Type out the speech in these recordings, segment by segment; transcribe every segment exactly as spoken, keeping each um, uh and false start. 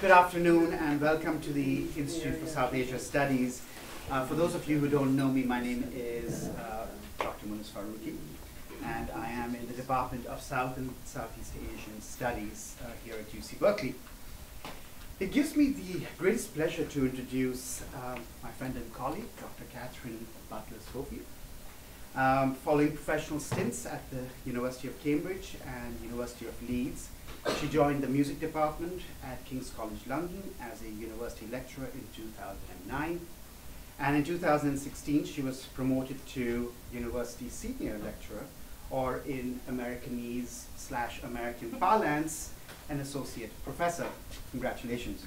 Good afternoon and welcome to the Institute for South Asia Studies. Uh, for those of you who don't know me, my name is uh, Doctor Munis Faruqi, and I am in the Department of South and Southeast Asian Studies uh, here at U C Berkeley. It gives me the greatest pleasure to introduce um, my friend and colleague, Doctor Katherine Butler Schofield. Um, following professional stints at the University of Cambridge and University of Leeds, she joined the music department at King's College London as a university lecturer in two thousand nine. And in two thousand sixteen, she was promoted to university senior lecturer, or in Americanese slash American parlance, an associate professor. Congratulations.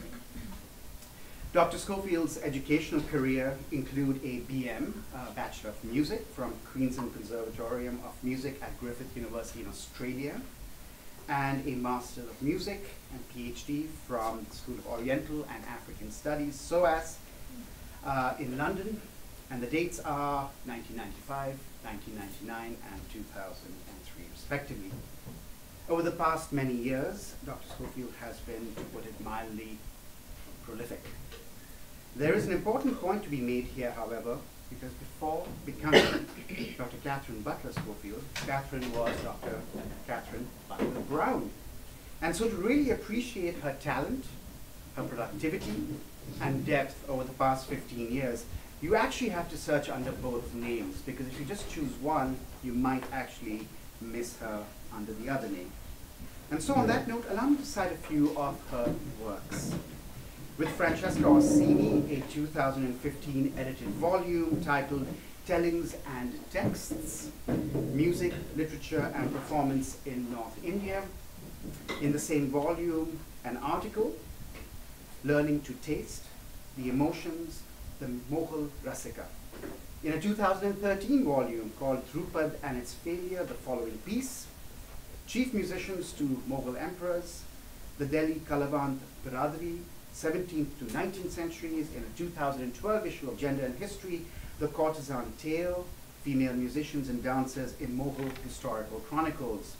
Doctor Schofield's educational career include a B M, uh, Bachelor of Music, from Queensland Conservatorium of Music at Griffith University in Australia, and a Master of Music and PhD from the School of Oriental and African Studies, S O A S, uh, in London, and the dates are nineteen ninety-five, nineteen ninety-nine, and two thousand three, respectively. Over the past many years, Doctor Schofield has been, to put it mildly, prolific. There is an important point to be made here, however, because before becoming Doctor Katherine Butler Schofield, Katherine was Doctor Katherine Butler Brown. And so to really appreciate her talent, her productivity, and depth over the past fifteen years, you actually have to search under both names, because if you just choose one, you might actually miss her under the other name. And so on that note, allow me to cite a few of her works. With Francesca Orsini, a two thousand fifteen edited volume titled Tellings and Texts, Music, Literature, and Performance in North India. In the same volume, an article, Learning to Taste, the Emotions, the Mughal Rasika. In a two thousand thirteen volume called Drupad and Its Failure, the following piece, Chief Musicians to Mughal Emperors, the Delhi Kalavant Biradari, seventeenth to nineteenth centuries. In a two thousand twelve issue of Gender and History, The Courtesan Tale, Female Musicians and Dancers in Mughal Historical Chronicles.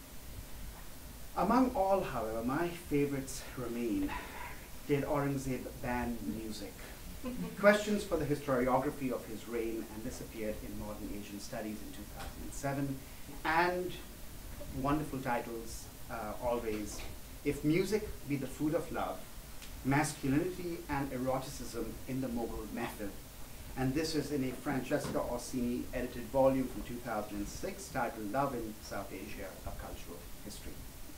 Among all, however, my favorites remain. Did Aurangzeb ban music? Questions for the historiography of his reign, and this appeared in Modern Asian Studies in two thousand seven. And wonderful titles, uh, always. If Music Be the Food of Love, Masculinity and Eroticism in the Mughal Method. And this is in a Francesca Orsini edited volume from two thousand six titled Love in South Asia, A Cultural History.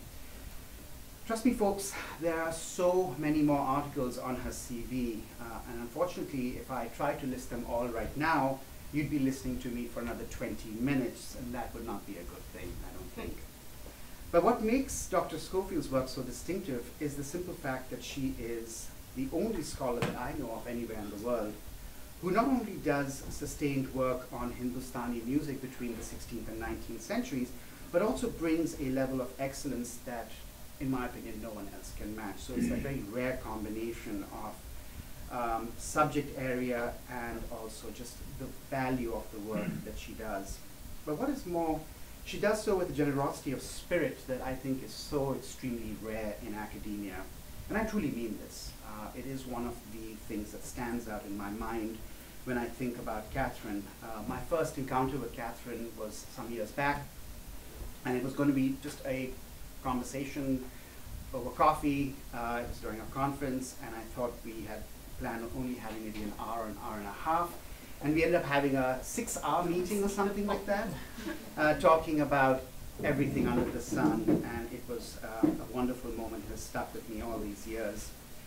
Trust me, folks, there are so many more articles on her C V, uh, and unfortunately, if I try to list them all right now, you'd be listening to me for another twenty minutes, and that would not be a good thing, I don't think. But what makes Doctor Schofield's work so distinctive is the simple fact that she is the only scholar that I know of anywhere in the world who not only does sustained work on Hindustani music between the sixteenth and nineteenth centuries, but also brings a level of excellence that, in my opinion, no one else can match. So it's a very rare combination of um, subject area and also just the value of the work that she does. But what is more, she does so with a generosity of spirit that I think is so extremely rare in academia. And I truly mean this. Uh, it is one of the things that stands out in my mind when I think about Katherine. Uh, my first encounter with Katherine was some years back, and it was going to be just a conversation over coffee. Uh, it was during a conference, and I thought we had planned on only having maybe an hour, an hour and a half. And we ended up having a six-hour meeting or something like that, uh, talking about everything under the sun. And it was uh, a wonderful moment that has stuck with me all these years.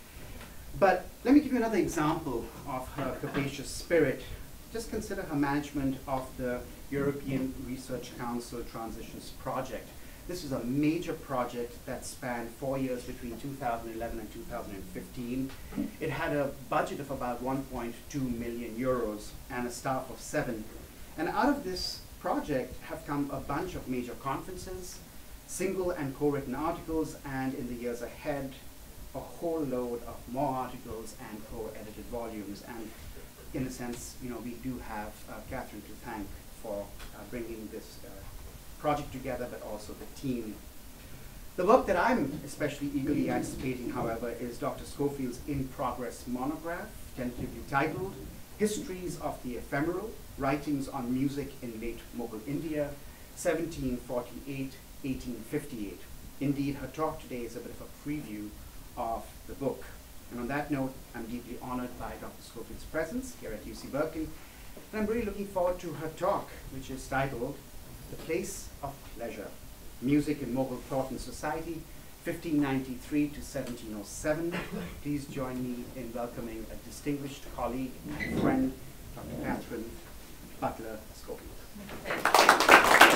But let me give you another example of her capacious spirit. Just consider her management of the European Research Council Transitions Project. This is a major project that spanned four years between two thousand eleven and two thousand fifteen. It had a budget of about one point two million euros and a staff of seven. And out of this project have come a bunch of major conferences, single and co-written articles, and in the years ahead, a whole load of more articles and co-edited volumes. And in a sense, you know, we do have uh, Katherine to thank for uh, bringing this uh, project together, but also the team. The book that I'm especially eagerly anticipating, however, is Doctor Schofield's in-progress monograph, tentatively titled Histories of the Ephemeral, Writings on Music in Late Mughal India, seventeen forty-eight to eighteen fifty-eight. Indeed, her talk today is a bit of a preview of the book. And on that note, I'm deeply honored by Doctor Schofield's presence here at U C Berkeley. And I'm really looking forward to her talk, which is titled The Place of Pleasure, Music in Mughal Thought and Society, fifteen ninety-three to seventeen oh seven. Please join me in welcoming a distinguished colleague and friend, Doctor Katherine Butler Schofield.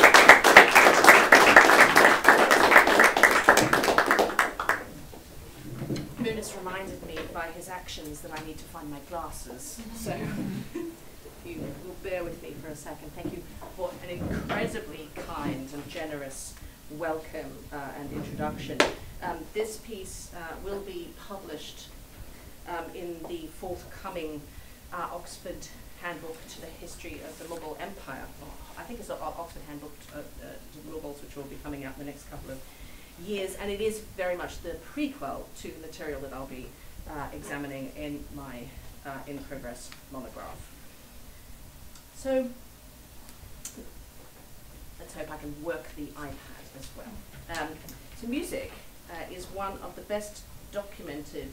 Munis reminded me by his actions that I need to find my glasses. So you will bear with me for a second. Thank you for an incredibly kind and generous welcome uh, and introduction. Um, this piece uh, will be published um, in the forthcoming uh, Oxford Handbook to the History of the Mughal Empire. Well, I think it's an Oxford Handbook to, uh, uh, to the Mughals, which will be coming out in the next couple of years, and it is very much the prequel to the material that I'll be uh, examining in my uh, in-progress monograph. So let's hope I can work the iPad as well. Um, so music uh, is one of the best documented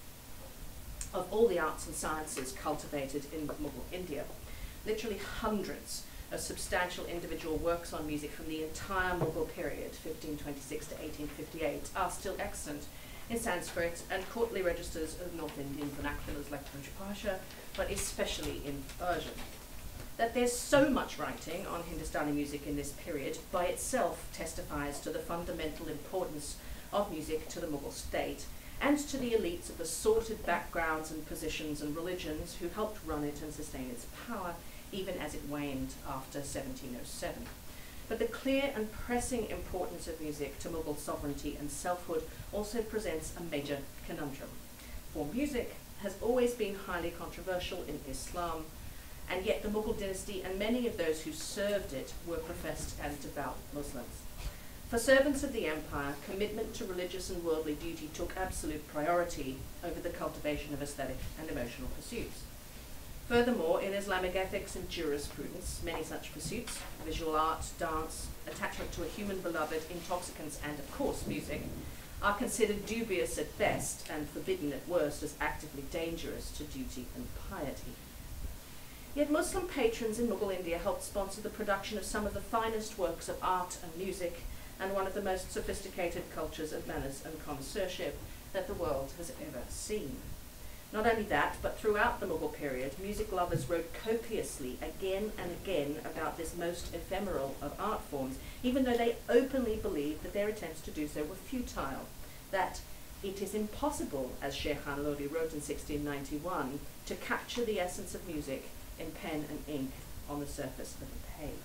of all the arts and sciences cultivated in Mughal India. Literally hundreds of substantial individual works on music from the entire Mughal period, fifteen twenty-six to eighteen fifty-eight, are still extant in Sanskrit and courtly registers of North Indian vernaculars like Persian, but especially in Persian. That there's so much writing on Hindustani music in this period by itself testifies to the fundamental importance of music to the Mughal state and to the elites of assorted backgrounds and positions and religions who helped run it and sustain its power, even as it waned after seventeen oh seven. But the clear and pressing importance of music to Mughal sovereignty and selfhood also presents a major conundrum. For music has always been highly controversial in Islam, and yet the Mughal dynasty and many of those who served it were professed and devout Muslims. For servants of the empire, commitment to religious and worldly duty took absolute priority over the cultivation of aesthetic and emotional pursuits. Furthermore, in Islamic ethics and jurisprudence, many such pursuits, visual art, dance, attachment to a human beloved, intoxicants, and of course music, are considered dubious at best and forbidden at worst as actively dangerous to duty and piety. Yet Muslim patrons in Mughal India helped sponsor the production of some of the finest works of art and music and one of the most sophisticated cultures of manners and connoisseurship that the world has ever seen. Not only that, but throughout the Mughal period, music lovers wrote copiously again and again about this most ephemeral of art forms, even though they openly believed that their attempts to do so were futile, that it is impossible, as Sheikh Khan Lodi wrote in sixteen ninety-one, to capture the essence of music in pen and ink on the surface of a page.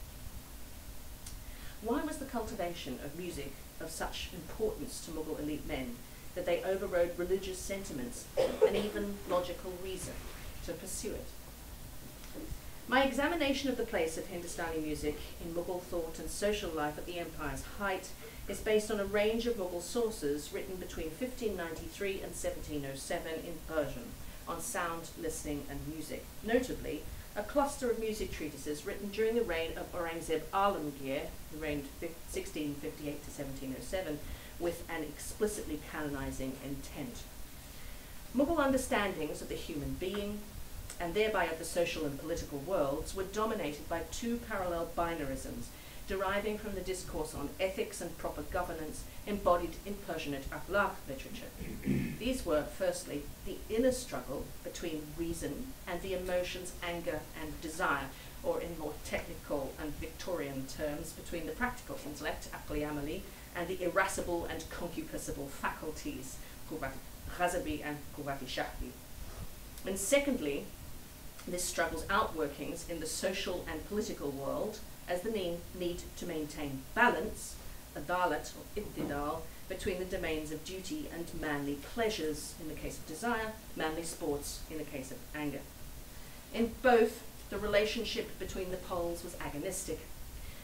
Why was the cultivation of music of such importance to Mughal elite men that they overrode religious sentiments and even logical reason to pursue it? My examination of the place of Hindustani music in Mughal thought and social life at the empire's height is based on a range of Mughal sources written between fifteen ninety-three and seventeen oh seven in Persian on sound, listening, and music. Notably, a cluster of music treatises written during the reign of Aurangzeb Alamgir, who reigned sixteen fifty-eight to seventeen oh seven, with an explicitly canonizing intent. Mughal understandings of the human being, and thereby of the social and political worlds, were dominated by two parallel binarisms, deriving from the discourse on ethics and proper governance embodied in Persianate akhlāq literature. These were, firstly, the inner struggle between reason and the emotions anger and desire, or in more technical and Victorian terms, between the practical intellect, aql-i, amalī, and the irascible and concupiscible faculties, ghazabī and quwwat-i, shahwī. And secondly, this struggle's outworkings in the social and political world as the need, need to maintain balance, adalat or ibtidal, between the domains of duty and manly pleasures in the case of desire, manly sports in the case of anger. In both, the relationship between the poles was agonistic.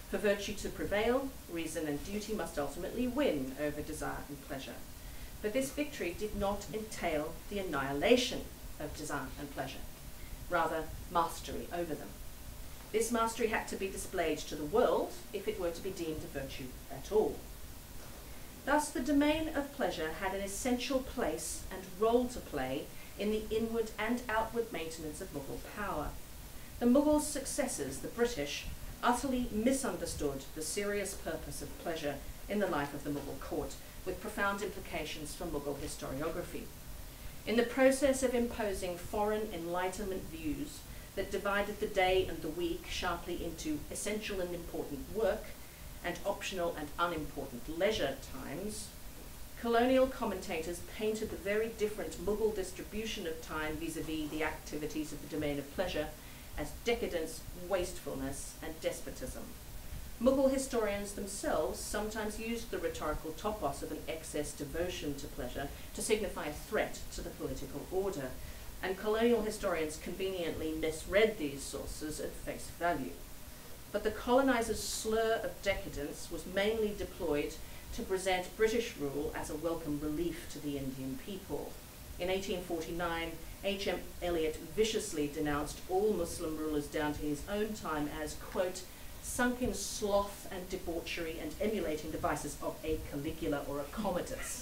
For virtue to prevail, reason and duty must ultimately win over desire and pleasure. But this victory did not entail the annihilation of desire and pleasure, rather mastery over them. This mastery had to be displayed to the world if it were to be deemed a virtue at all. Thus, the domain of pleasure had an essential place and role to play in the inward and outward maintenance of Mughal power. The Mughals' successors, the British, utterly misunderstood the serious purpose of pleasure in the life of the Mughal court, with profound implications for Mughal historiography. In the process of imposing foreign Enlightenment views that divided the day and the week sharply into essential and important work and optional and unimportant leisure times, colonial commentators painted the very different Mughal distribution of time vis-à-vis the activities of the domain of pleasure as decadence, wastefulness, and despotism. Mughal historians themselves sometimes used the rhetorical topos of an excess devotion to pleasure to signify a threat to the political order, and colonial historians conveniently misread these sources at face value. But the colonizers' slur of decadence was mainly deployed to present British rule as a welcome relief to the Indian people. In eighteen forty-nine, H M Eliot viciously denounced all Muslim rulers down to his own time as, quote, sunk in sloth and debauchery and emulating the vices of a Caligula or a Commodus,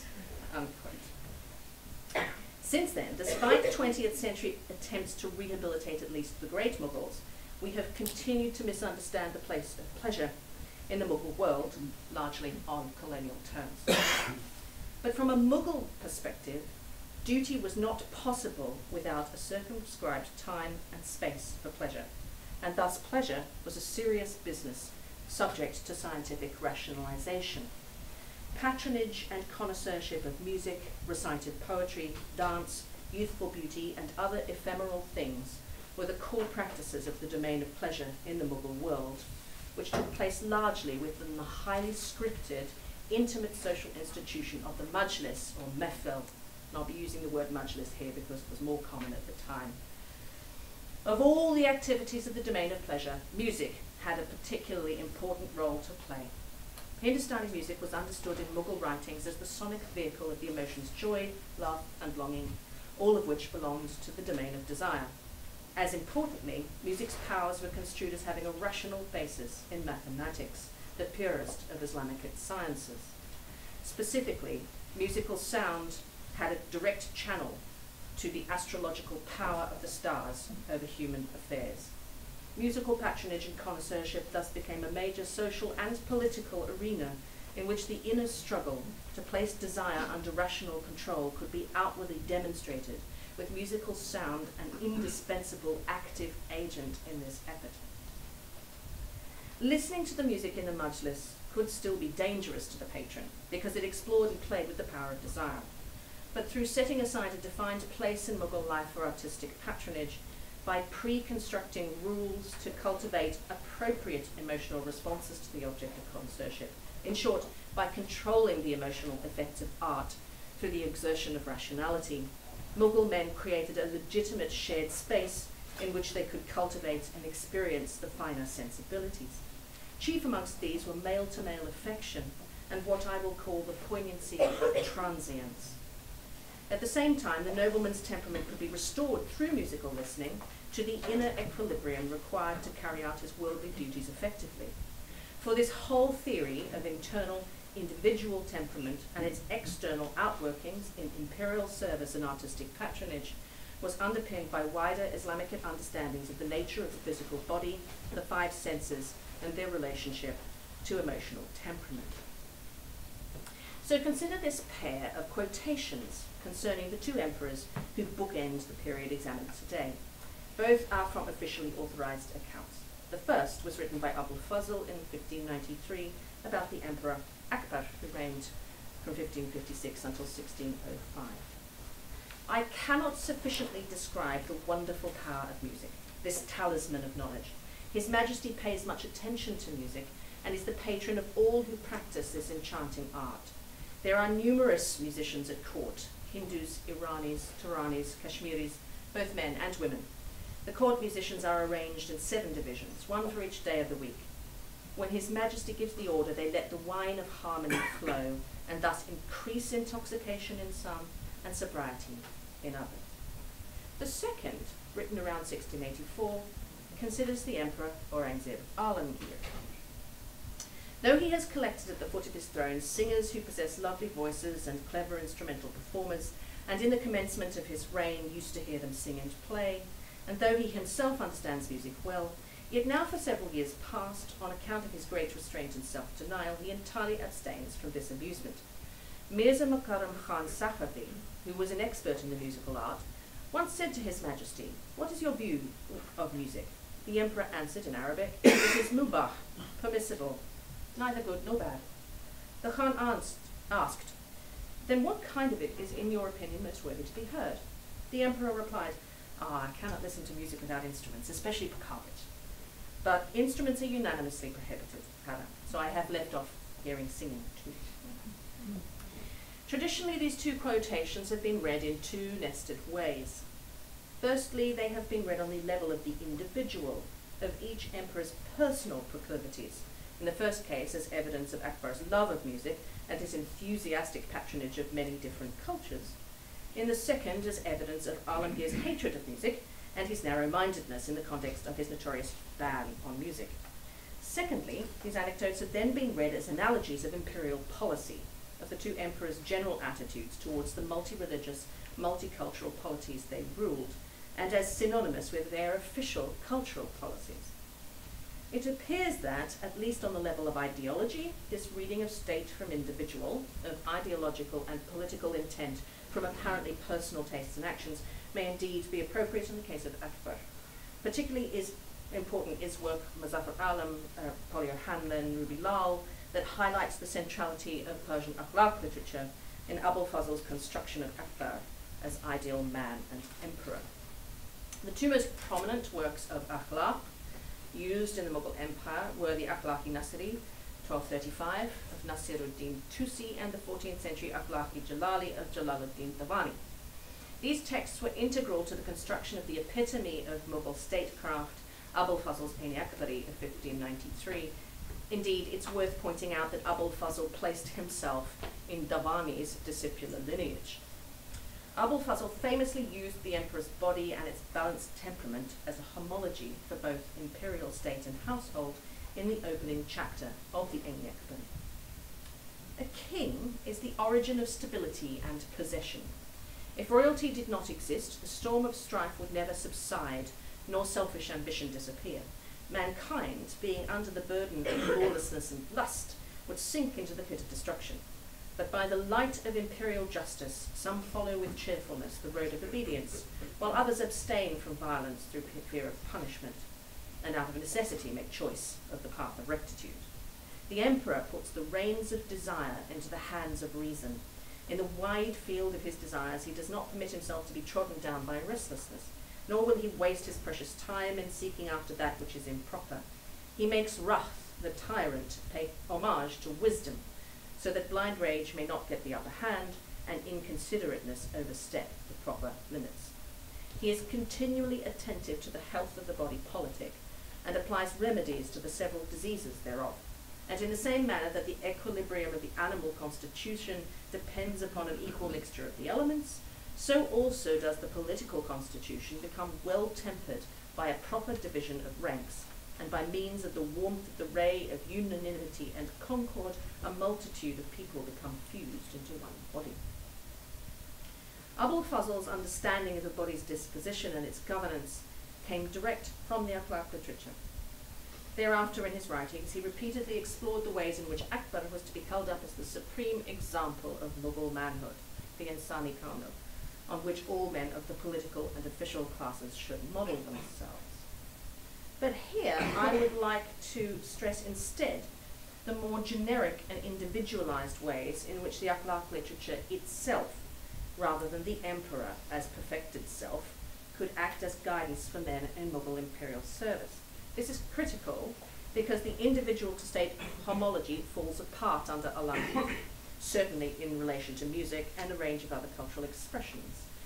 unquote. Since then, despite twentieth century attempts to rehabilitate at least the great Mughals, we have continued to misunderstand the place of pleasure in the Mughal world, largely on colonial terms. But from a Mughal perspective, duty was not possible without a circumscribed time and space for pleasure, and thus pleasure was a serious business subject to scientific rationalization. Patronage and connoisseurship of music, recited poetry, dance, youthful beauty, and other ephemeral things were the core practices of the domain of pleasure in the Mughal world, which took place largely within the highly scripted, intimate social institution of the majlis, or mehfil, and I'll be using the word majlis here because it was more common at the time. Of all the activities of the domain of pleasure, music had a particularly important role to play. Hindustani music was understood in Mughal writings as the sonic vehicle of the emotions joy, love, and longing, all of which belonged to the domain of desire. As importantly, music's powers were construed as having a rational basis in mathematics, the purest of Islamic sciences. Specifically, musical sound had a direct channel to the astrological power of the stars over human affairs. Musical patronage and connoisseurship thus became a major social and political arena in which the inner struggle to place desire under rational control could be outwardly demonstrated, with musical sound an indispensable active agent in this effort. Listening to the music in the majlis could still be dangerous to the patron because it explored and played with the power of desire. But through setting aside a defined place in Mughal life for artistic patronage, by pre-constructing rules to cultivate appropriate emotional responses to the object of connoisseurship, in short, by controlling the emotional effects of art through the exertion of rationality, Mughal men created a legitimate shared space in which they could cultivate and experience the finer sensibilities. Chief amongst these were male-to-male affection and what I will call the poignancy of transience. At the same time, the nobleman's temperament could be restored through musical listening to the inner equilibrium required to carry out his worldly duties effectively. For this whole theory of internal individual temperament and its external outworkings in imperial service and artistic patronage was underpinned by wider Islamic understandings of the nature of the physical body, the five senses, and their relationship to emotional temperament. So consider this pair of quotations concerning the two emperors who bookend the period examined today. Both are from officially authorized accounts. The first was written by Abul Fazl in fifteen ninety-three about the emperor Akbar, who reigned from fifteen fifty-six until sixteen oh five. I cannot sufficiently describe the wonderful power of music, this talisman of knowledge. His Majesty pays much attention to music and is the patron of all who practice this enchanting art. There are numerous musicians at court, Hindus, Iranis, Turanis, Kashmiris, both men and women. The court musicians are arranged in seven divisions, one for each day of the week. When His Majesty gives the order, they let the wine of harmony flow, and thus increase intoxication in some and sobriety in others. The second, written around sixteen eighty-four, considers the Emperor Aurangzeb Alamgir. Though he has collected at the foot of his throne singers who possess lovely voices and clever instrumental performers, and in the commencement of his reign used to hear them sing and play, and though he himself understands music well, yet now for several years past, on account of his great restraint and self-denial, he entirely abstains from this amusement. Mirza Mukarram Khan Safavi, who was an expert in the musical art, once said to His Majesty, "What is your view of music?" The Emperor answered in Arabic, "It is mubah, permissible, neither good nor bad." The Khan asked, asked, "Then what kind of it is, in your opinion, most worthy to be heard?" The Emperor replied, "Ah, I cannot listen to music without instruments, especially piccata. But instruments are unanimously prohibited, so I have left off hearing singing too." Traditionally, these two quotations have been read in two nested ways. Firstly, they have been read on the level of the individual, of each emperor's personal proclivities. In the first case, as evidence of Akbar's love of music and his enthusiastic patronage of many different cultures. In the second, as evidence of Alamgir's hatred of music and his narrow-mindedness in the context of his notorious ban on music. Secondly, these anecdotes have then been read as analogies of imperial policy, of the two emperors' general attitudes towards the multi-religious, multicultural polities they ruled, and as synonymous with their official cultural policies. It appears that, at least on the level of ideology, this reading of state from individual, of ideological and political intent from apparently personal tastes and actions, may indeed be appropriate in the case of Akbar. Particularly is important is work Muzaffar Alam, uh, Polio Hanlon, Ruby Lal, that highlights the centrality of Persian akhlāq literature in Abul Fazl's construction of Akbar as ideal man and emperor. The two most prominent works of akhlāq used in the Mughal Empire were the Akhlāq-i Nasiri, twelve thirty-five, of Nasiruddin Tusi, and the fourteenth century Akhlāq-i Jalali of Jalaluddin Davani. These texts were integral to the construction of the epitome of Mughal statecraft, Abul Fazl's Ain-i Akbari of fifteen ninety-three. Indeed, it's worth pointing out that Abul Fazl placed himself in Davani's discipular lineage. Abul Fazl famously used the emperor's body and its balanced temperament as a homology for both imperial state and household in the opening chapter of the Ain-i Akbari. A king is the origin of stability and possession. If royalty did not exist, the storm of strife would never subside, nor selfish ambition disappear. Mankind, being under the burden of lawlessness and lust, would sink into the pit of destruction. But by the light of imperial justice, some follow with cheerfulness the road of obedience, while others abstain from violence through fear of punishment, and out of necessity make choice of the path of rectitude. The emperor puts the reins of desire into the hands of reason. In the wide field of his desires, he does not permit himself to be trodden down by restlessness, nor will he waste his precious time in seeking after that which is improper. He makes wrath, the tyrant, pay homage to wisdom, so that blind rage may not get the upper hand and inconsiderateness overstep the proper limits. He is continually attentive to the health of the body politic and applies remedies to the several diseases thereof. And in the same manner that the equilibrium of the animal constitution depends upon an equal mixture of the elements, so also does the political constitution become well-tempered by a proper division of ranks, and by means of the warmth of the ray of unanimity and concord, a multitude of people become fused into one body. Abul Fazl's understanding of the body's disposition and its governance came direct from the akhlāq literature. Thereafter, in his writings, he repeatedly explored the ways in which Akbar was to be held up as the supreme example of Mughal manhood, the insani kamil, on which all men of the political and official classes should model themselves. But here, I would like to stress instead the more generic and individualized ways in which the akhlāq literature itself, rather than the emperor as perfected self, could act as guidance for men in Mughal imperial service. This is critical because the individual to state homology falls apart under Alamgir, certainly in relation to music and a range of other cultural expressions.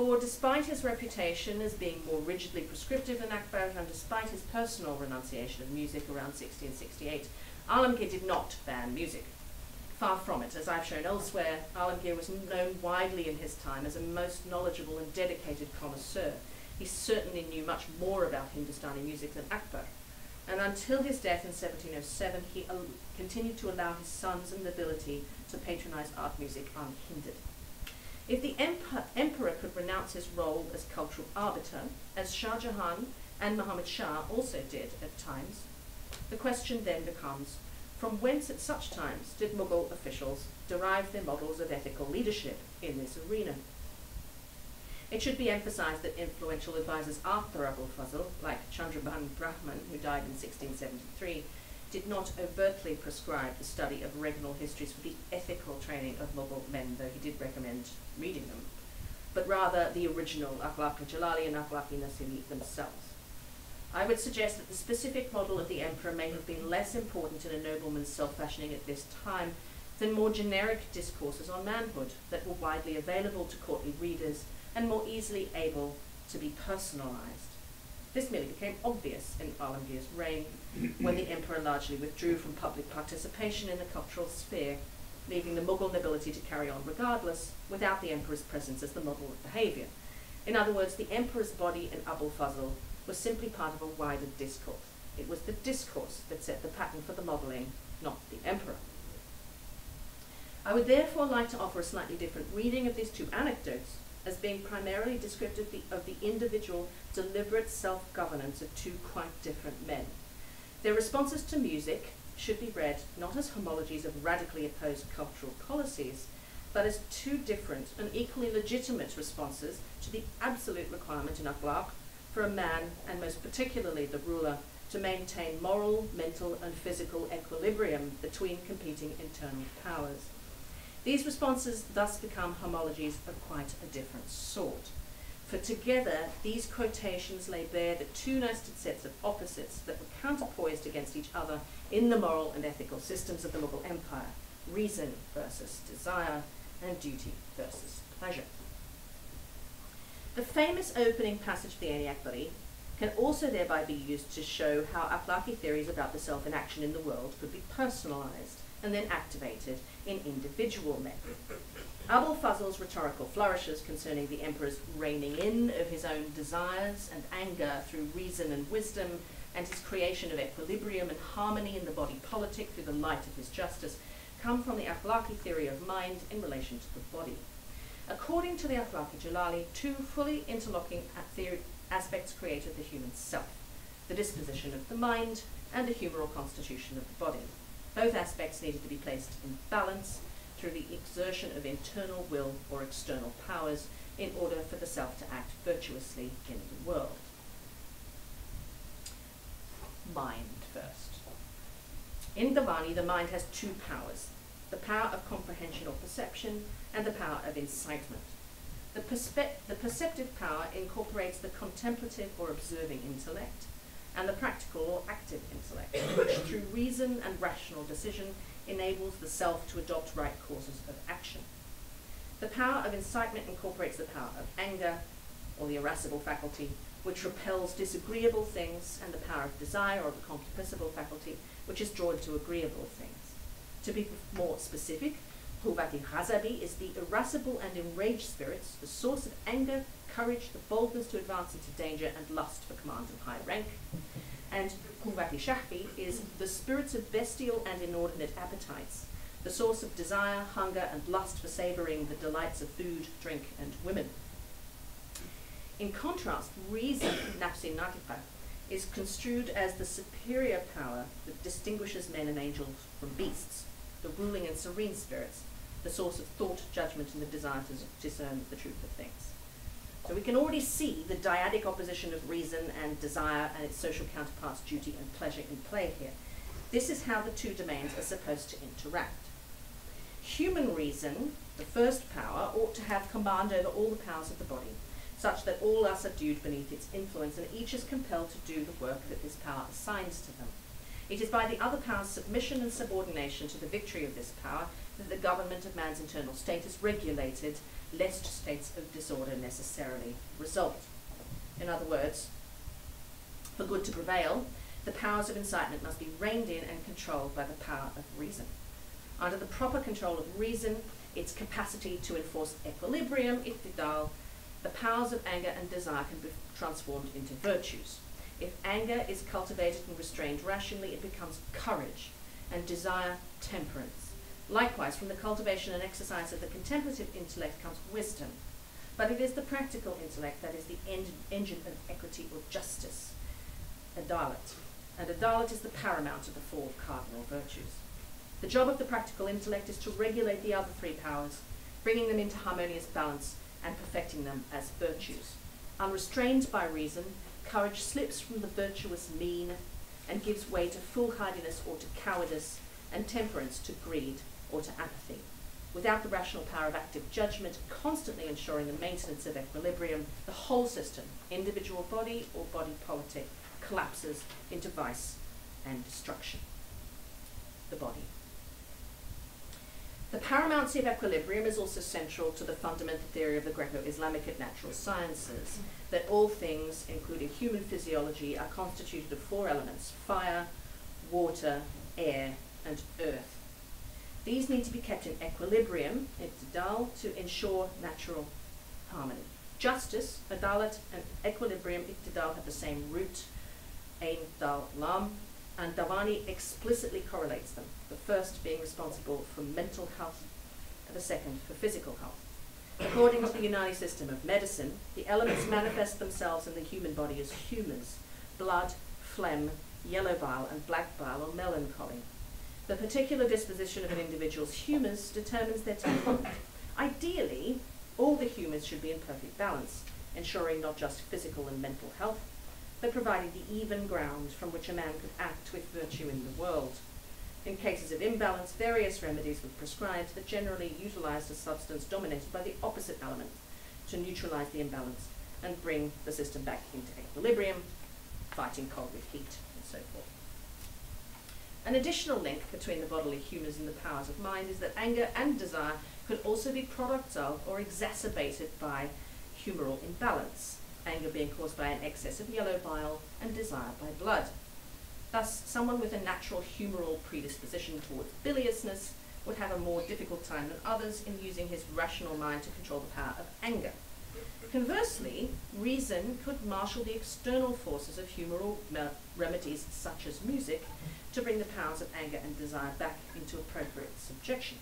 For despite his reputation as being more rigidly prescriptive than Akbar, and despite his personal renunciation of music around sixteen sixty-eight, Alamgir did not ban music. Far from it. As I've shown elsewhere, Alamgir was known widely in his time as a most knowledgeable and dedicated connoisseur. He certainly knew much more about Hindustani music than Akbar. And until his death in seventeen oh seven, he al continued to allow his sons and nobility to patronize art music unhindered. If the emper emperor could renounce his role as cultural arbiter, as Shah Jahan and Muhammad Shah also did at times, the question then becomes, from whence at such times did Mughal officials derive their models of ethical leadership in this arena? It should be emphasized that influential advisors after Abul Fazl, like Chandraban Brahman, who died in sixteen seventy-three, did not overtly prescribe the study of regional histories for the ethical training of Mughal men, though he did recommend reading them, but rather the original aql-i Jalali and aql-i Nasiri themselves. I would suggest that the specific model of the emperor may have been less important in a nobleman's self-fashioning at this time than more generic discourses on manhood that were widely available to courtly readers and more easily able to be personalized. This merely became obvious in Alamgir's reign, when the emperor largely withdrew from public participation in the cultural sphere, leaving the Mughal nobility to carry on regardless, without the emperor's presence as the model of behavior. In other words, the emperor's body in Abul Fazl was simply part of a wider discourse. It was the discourse that set the pattern for the modeling, not the emperor. I would therefore like to offer a slightly different reading of these two anecdotes as being primarily descriptive of the, of the individual deliberate self-governance of two quite different men. Their responses to music should be read not as homologies of radically opposed cultural policies, but as two different and equally legitimate responses to the absolute requirement in akhlāq for a man, and most particularly the ruler, to maintain moral, mental, and physical equilibrium between competing internal powers. These responses thus become homologies of quite a different sort. For together, these quotations lay bare the two nested sets of opposites that were counterpoised against each other in the moral and ethical systems of the Mughal Empire: reason versus desire, and duty versus pleasure. The famous opening passage of the Akbar-i can also thereby be used to show how akhlāqi theories about the self in action in the world could be personalized and then activated in individual men. Abul Fazl's rhetorical flourishes concerning the emperor's reining in of his own desires and anger through reason and wisdom, and his creation of equilibrium and harmony in the body politic through the light of his justice, come from the akhlāqi theory of mind in relation to the body. According to the aql-i Jalali, two fully interlocking aspects created the human self: the disposition of the mind and the humoral constitution of the body. Both aspects needed to be placed in balance through the exertion of internal will or external powers in order for the self to act virtuously in the world. Mind first. In the Vani, the mind has two powers: the power of comprehension or perception and the power of incitement. The, perspe the perceptive power incorporates the contemplative or observing intellect, and the practical or active intellect, which through reason and rational decision enables the self to adopt right courses of action. The power of incitement incorporates the power of anger, or the irascible faculty, which repels disagreeable things, and the power of desire, or the concupiscible faculty, which is drawn to agreeable things. To be more specific, quwwat-i ghazabī is the irascible and enraged spirits, the source of anger, courage, the boldness to advance into danger, and lust for command and high rank. And quwwat-i shahwī is the spirits of bestial and inordinate appetites, the source of desire, hunger, and lust for savoring the delights of food, drink, and women. In contrast, reason, nafsi natiqa, is construed as the superior power that distinguishes men and angels from beasts, the ruling and serene spirits, the source of thought, judgment, and the desire to discern the truth of things. So we can already see the dyadic opposition of reason and desire and its social counterparts, duty and pleasure, in play here. This is how the two domains are supposed to interact. Human reason, the first power, ought to have command over all the powers of the body, such that all are subdued beneath its influence, and each is compelled to do the work that this power assigns to them. It is by the other power's submission and subordination to the victory of this power that the government of man's internal state is regulated, lest states of disorder necessarily result. In other words, for good to prevail, the powers of incitement must be reined in and controlled by the power of reason. Under the proper control of reason, its capacity to enforce equilibrium, iqtidal, the powers of anger and desire can be transformed into virtues. If anger is cultivated and restrained rationally, it becomes courage, and desire temperance. Likewise, from the cultivation and exercise of the contemplative intellect comes wisdom. But it is the practical intellect that is the en engine of equity or justice, adalat. And adalat is the paramount of the four cardinal virtues. The job of the practical intellect is to regulate the other three powers, bringing them into harmonious balance and perfecting them as virtues. Unrestrained by reason, courage slips from the virtuous mean and gives way to foolhardiness or to cowardice, and temperance to greed or to apathy. Without the rational power of active judgment, constantly ensuring the maintenance of equilibrium, the whole system, individual body or body politic, collapses into vice and destruction. The body. The paramountcy of equilibrium is also central to the fundamental theory of the Greco-Islamic and natural sciences, that all things, including human physiology, are constituted of four elements: fire, water, air, and earth. These need to be kept in equilibrium, iqtidal, to ensure natural harmony. Justice, adalat, and equilibrium, iqtidal, have the same root, ain, dal, lam, and Davani explicitly correlates them, the first being responsible for mental health, and the second for physical health. According to the Unani system of medicine, the elements manifest themselves in the human body as humours: blood, phlegm, yellow bile, and black bile, or melancholy. The particular disposition of an individual's humours determines their temperament. Ideally, all the humours should be in perfect balance, ensuring not just physical and mental health, but providing the even ground from which a man could act with virtue in the world. In cases of imbalance, various remedies were prescribed that generally utilized a substance dominated by the opposite element to neutralize the imbalance and bring the system back into equilibrium, fighting cold with heat, and so forth. An additional link between the bodily humours and the powers of mind is that anger and desire could also be products of or exacerbated by humoral imbalance, anger being caused by an excess of yellow bile and desire by blood. Thus, someone with a natural humoral predisposition towards biliousness would have a more difficult time than others in using his rational mind to control the power of anger. Conversely, reason could marshal the external forces of humoral remedies such as music to bring the powers of anger and desire back into appropriate subjection.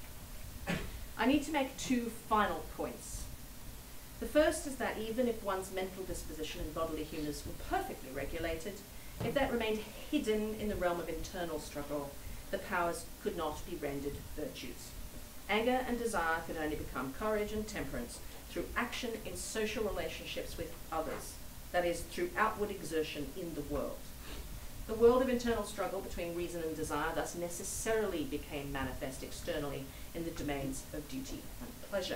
I need to make two final points. The first is that even if one's mental disposition and bodily humours were perfectly regulated, if that remained hidden in the realm of internal struggle, the powers could not be rendered virtues. Anger and desire could only become courage and temperance through action in social relationships with others, that is, through outward exertion in the world. The world of internal struggle between reason and desire thus necessarily became manifest externally in the domains of duty and pleasure.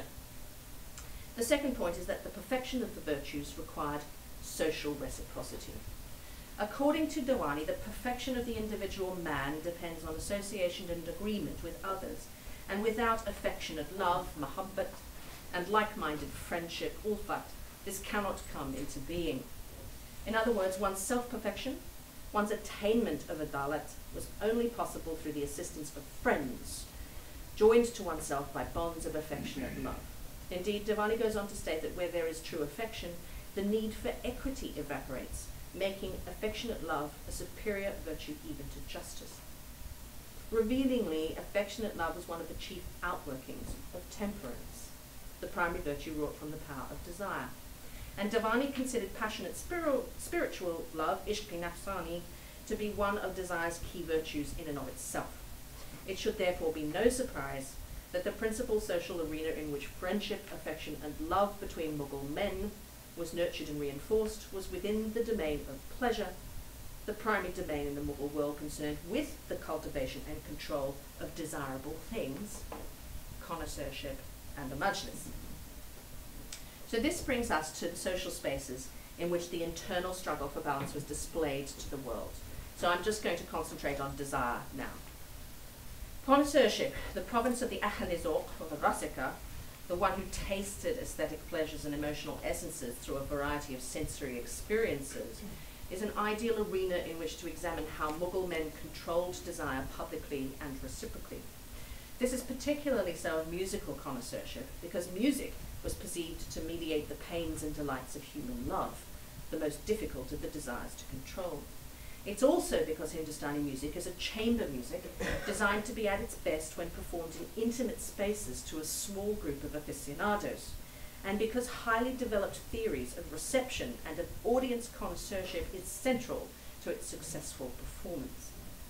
The second point is that the perfection of the virtues required social reciprocity. According to Dawani, the perfection of the individual man depends on association and agreement with others, and without affectionate love, mahabbat, and like-minded friendship, ulfat, this cannot come into being. In other words, one's self-perfection, one's attainment of adalat was only possible through the assistance of friends, joined to oneself by bonds of affectionate love. Indeed, Dawani goes on to state that where there is true affection, the need for equity evaporates, making affectionate love a superior virtue even to justice. Revealingly, affectionate love was one of the chief outworkings of temperance, the primary virtue wrought from the power of desire. And Dawani considered passionate spiritual, spiritual love, ishq-i nafsani, to be one of desire's key virtues in and of itself. It should therefore be no surprise that the principal social arena in which friendship, affection, and love between Mughal men was nurtured and reinforced was within the domain of pleasure, the primary domain in the Mughal world concerned with the cultivation and control of desirable things, connoisseurship, and the majlis. So this brings us to the social spaces in which the internal struggle for balance was displayed to the world. So I'm just going to concentrate on desire now. Connoisseurship, the province of the aql-i, or the rasika, the one who tasted aesthetic pleasures and emotional essences through a variety of sensory experiences, is an ideal arena in which to examine how Mughal men controlled desire publicly and reciprocally. This is particularly so in musical connoisseurship, because music was perceived to mediate the pains and delights of human love, the most difficult of the desires to control. It's also because Hindustani music is a chamber music designed to be at its best when performed in intimate spaces to a small group of aficionados, and because highly developed theories of reception and of audience connoisseurship is central to its successful performance.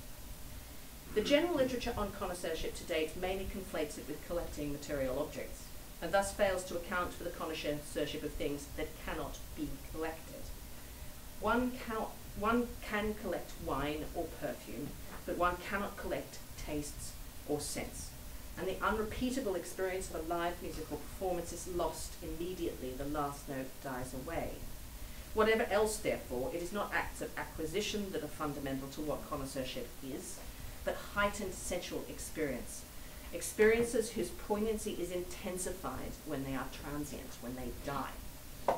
The general literature on connoisseurship to date mainly conflates it with collecting material objects, and thus fails to account for the connoisseurship of things that cannot be collected. One can, one can collect wine or perfume, but one cannot collect tastes or scents. And the unrepeatable experience of a live musical performance is lost immediately the last note dies away. Whatever else, therefore, it is not acts of acquisition that are fundamental to what connoisseurship is, but heightened sensual experience. Experiences whose poignancy is intensified when they are transient, when they die.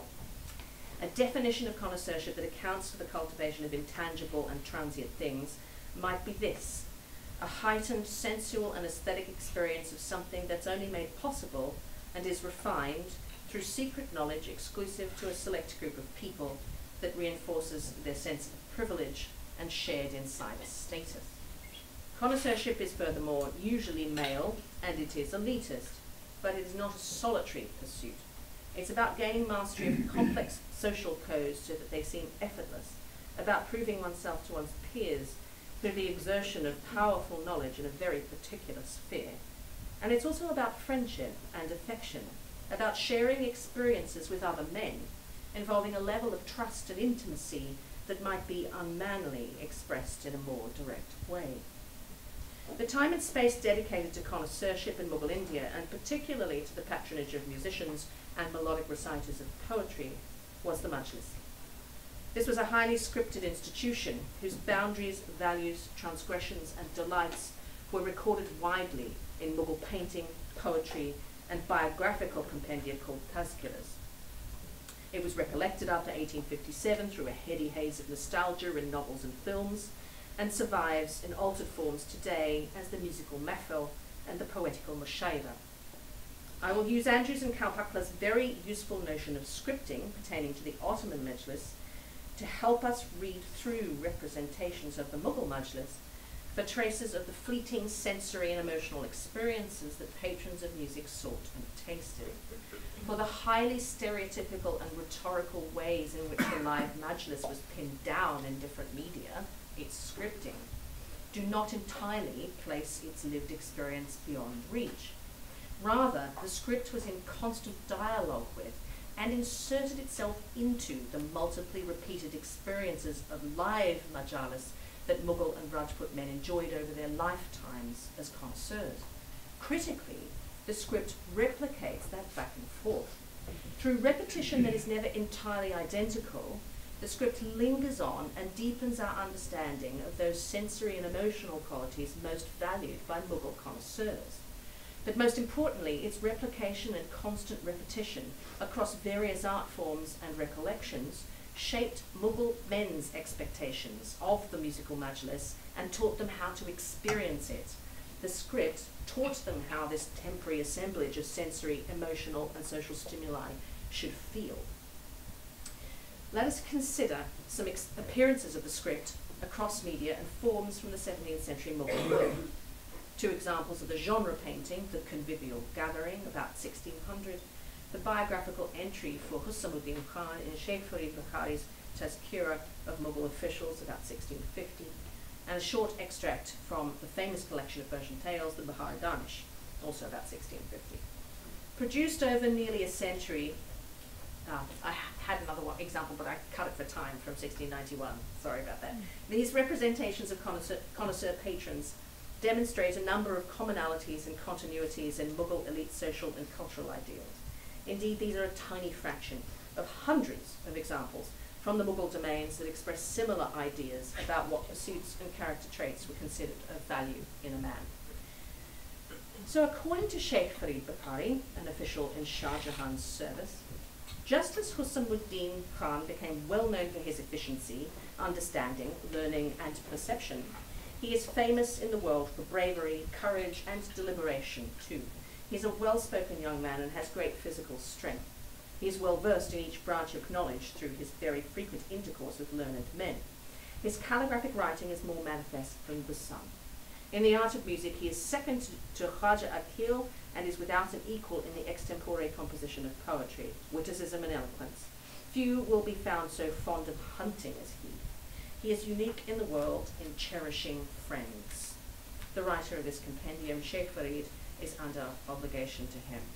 A definition of connoisseurship that accounts for the cultivation of intangible and transient things might be this: a heightened sensual and aesthetic experience of something that's only made possible and is refined through secret knowledge exclusive to a select group of people that reinforces their sense of privilege and shared insider status. Connoisseurship is furthermore usually male, and it is elitist, but it is not a solitary pursuit. It's about gaining mastery of complex social codes so that they seem effortless, about proving oneself to one's peers through the exertion of powerful knowledge in a very particular sphere. And it's also about friendship and affection, about sharing experiences with other men, involving a level of trust and intimacy that might be unmanly expressed in a more direct way. The time and space dedicated to connoisseurship in Mughal India, and particularly to the patronage of musicians and melodic reciters of poetry, was the Majlis. This was a highly scripted institution whose boundaries, values, transgressions, and delights were recorded widely in Mughal painting, poetry, and biographical compendia called tazkiras. It was recollected after eighteen fifty-seven through a heady haze of nostalgia in novels and films, and survives in altered forms today as the musical mahfil and the poetical mushaira. I will use Andrews and Kalpakla's very useful notion of scripting pertaining to the Ottoman Majlis to help us read through representations of the Mughal Majlis for traces of the fleeting sensory and emotional experiences that patrons of music sought and tasted. For the highly stereotypical and rhetorical ways in which the live Majlis was pinned down in different media, its scripting, do not entirely place its lived experience beyond reach. Rather, the script was in constant dialogue with and inserted itself into the multiply repeated experiences of live majalis that Mughal and Rajput men enjoyed over their lifetimes as connoisseurs. Critically, the script replicates that back and forth. Through repetition that is never entirely identical, the script lingers on and deepens our understanding of those sensory and emotional qualities most valued by Mughal connoisseurs. But most importantly, its replication and constant repetition across various art forms and recollections shaped Mughal men's expectations of the musical majlis and taught them how to experience it. The script taught them how this temporary assemblage of sensory, emotional, and social stimuli should feel. Let us consider some ex appearances of the script across media and forms from the seventeenth century Mughal work. Two examples of the genre painting, the convivial gathering, about sixteen hundred, the biographical entry for Husamuddin Khan in Sheikh Farid Bukhari's Tazkira of Mughal officials, about sixteen fifty, and a short extract from the famous collection of Persian tales, the Bahar Danish, also about sixteen fifty. Produced over nearly a century, uh, I had another one example, but I cut it for time, from sixteen ninety-one, sorry about that. These representations of connoisseur, connoisseur patrons demonstrate a number of commonalities and continuities in Mughal elite social and cultural ideals. Indeed, these are a tiny fraction of hundreds of examples from the Mughal domains that express similar ideas about what pursuits and character traits were considered of value in a man. So according to Sheikh Farid Bukhari, an official in Shah Jahan's service, just as Husamuddin Khan became well known for his efficiency, understanding, learning, and perception, he is famous in the world for bravery, courage, and deliberation too. He's a well-spoken young man and has great physical strength. He is well versed in each branch of knowledge through his very frequent intercourse with learned men. His calligraphic writing is more manifest than the sun. In the art of music, he is second to Khwaja Aqil and is without an equal in the extempore composition of poetry, witticism, and eloquence. Few will be found so fond of hunting as he. He is unique in the world in cherishing friends. The writer of this compendium, Sheikh Farid, is under obligation to him.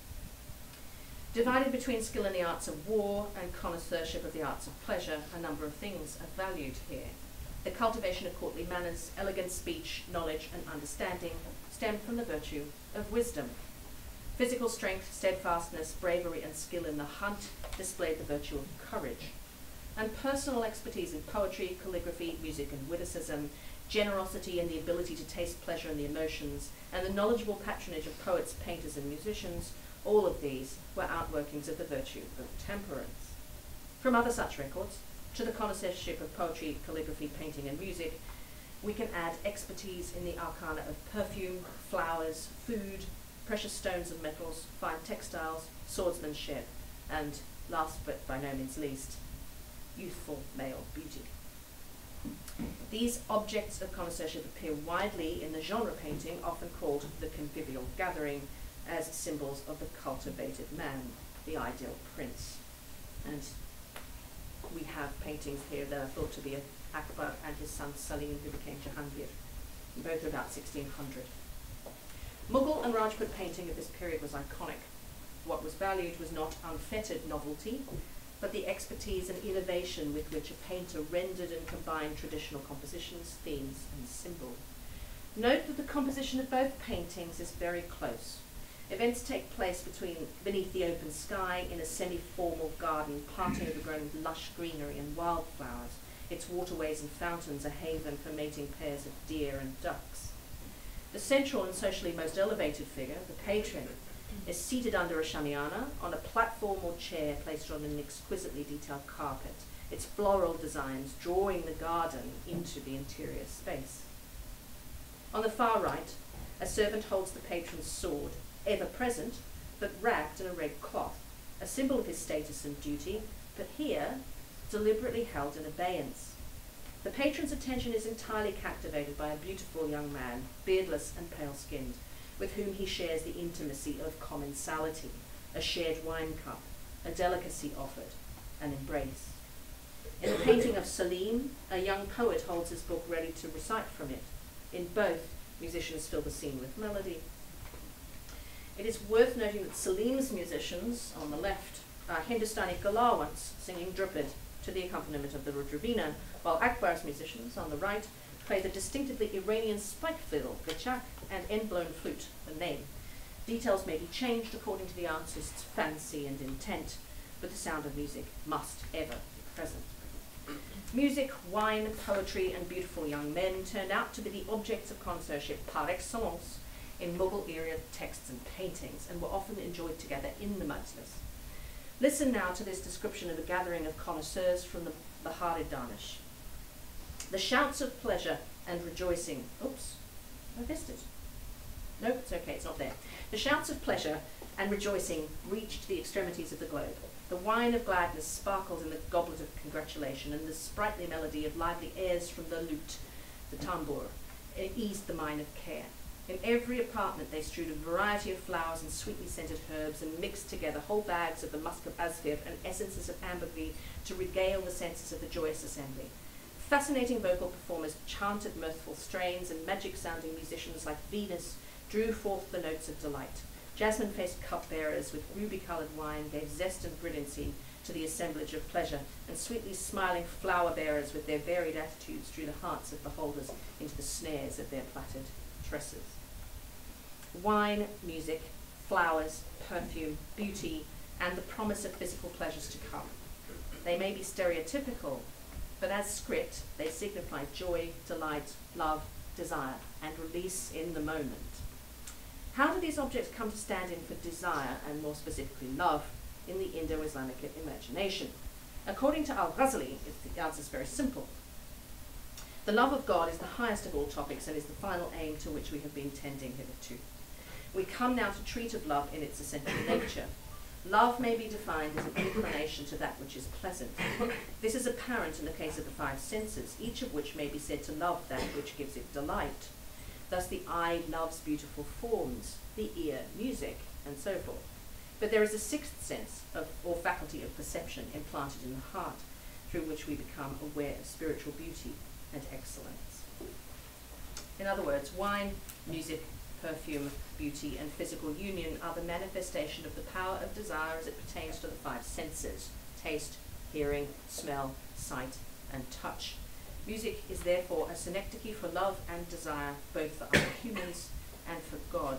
Divided between skill in the arts of war and connoisseurship of the arts of pleasure, a number of things are valued here. The cultivation of courtly manners, elegant speech, knowledge, and understanding stem from the virtue of wisdom. Physical strength, steadfastness, bravery, and skill in the hunt displayed the virtue of courage. And personal expertise in poetry, calligraphy, music, and witticism, generosity and the ability to taste pleasure in the emotions, and the knowledgeable patronage of poets, painters, and musicians, all of these were outworkings of the virtue of temperance. From other such records, to the connoisseurship of poetry, calligraphy, painting, and music, we can add expertise in the arcana of perfume, flowers, food, precious stones and metals, fine textiles, swordsmanship, and last but by no means least, youthful male beauty. These objects of connoisseurship appear widely in the genre painting, often called the convivial gathering, as symbols of the cultivated man, the ideal prince. And we have paintings here that are thought to be of Akbar and his son Salim, who became Jahangir. Both are about sixteen hundred. Mughal and Rajput painting of this period was iconic. What was valued was not unfettered novelty, but the expertise and innovation with which a painter rendered and combined traditional compositions, themes, and symbols. Note that the composition of both paintings is very close. Events take place between, beneath the open sky in a semi-formal garden, partly overgrown with lush greenery and wildflowers. Its waterways and fountains a haven for mating pairs of deer and ducks. The central and socially most elevated figure, the patron, is seated under a shamiana on a platform or chair placed on an exquisitely detailed carpet, its floral designs drawing the garden into the interior space. On the far right, a servant holds the patron's sword, ever present, but wrapped in a red cloth, a symbol of his status and duty, but here, deliberately held in abeyance. The patron's attention is entirely captivated by a beautiful young man, beardless and pale-skinned, with whom he shares the intimacy of commensality, a shared wine cup, a delicacy offered, an embrace. In the painting of Salim, a young poet holds his book ready to recite from it. In both, musicians fill the scene with melody. It is worth noting that Salim's musicians, on the left, are Hindustani galawants singing drupad to the accompaniment of the Rudravina, while Akbar's musicians, on the right, play the distinctively Iranian spike fiddle, gachak, and end-blown flute, the name. Details may be changed according to the artist's fancy and intent, but the sound of music must ever be present. Music, wine, poetry, and beautiful young men turned out to be the objects of connoisseurship par excellence in Mughal era texts and paintings, and were often enjoyed together in the majlis. Listen now to this description of a gathering of connoisseurs from the Bahar-e Danish. The shouts of pleasure and rejoicing, oops, I missed it. No, it's okay, it's not there. The shouts of pleasure and rejoicing reached the extremities of the globe. The wine of gladness sparkled in the goblet of congratulation, and the sprightly melody of lively airs from the lute, the tambour, it eased the mind of care. In every apartment they strewed a variety of flowers and sweetly scented herbs, and mixed together whole bags of the musk of azfir and essences of ambergris to regale the senses of the joyous assembly. Fascinating vocal performers chanted mirthful strains, and magic-sounding musicians like Venus drew forth the notes of delight. Jasmine-faced cupbearers with ruby-coloured wine gave zest and brilliancy to the assemblage of pleasure, and sweetly smiling flower-bearers with their varied attitudes drew the hearts of beholders into the snares of their plaited tresses. Wine, music, flowers, perfume, beauty, and the promise of physical pleasures to come. They may be stereotypical, but as script, they signify joy, delight, love, desire, and release in the moment. How do these objects come to stand in for desire, and more specifically love, in the Indo-Islamic imagination? According to Al-Ghazali, the answer is very simple. The love of God is the highest of all topics and is the final aim to which we have been tending hitherto. We come now to treat of love in its essential nature. Love may be defined as an inclination to that which is pleasant. This is apparent in the case of the five senses, each of which may be said to love that which gives it delight. Thus the eye loves beautiful forms, the ear music, and so forth. But there is a sixth sense, of, or faculty of perception, implanted in the heart, through which we become aware of spiritual beauty and excellence. In other words, wine, music, perfume, beauty, and physical union are the manifestation of the power of desire as it pertains to the five senses: taste, hearing, smell, sight, and touch. Music is therefore a synecdoche for love and desire, both for other humans and for God.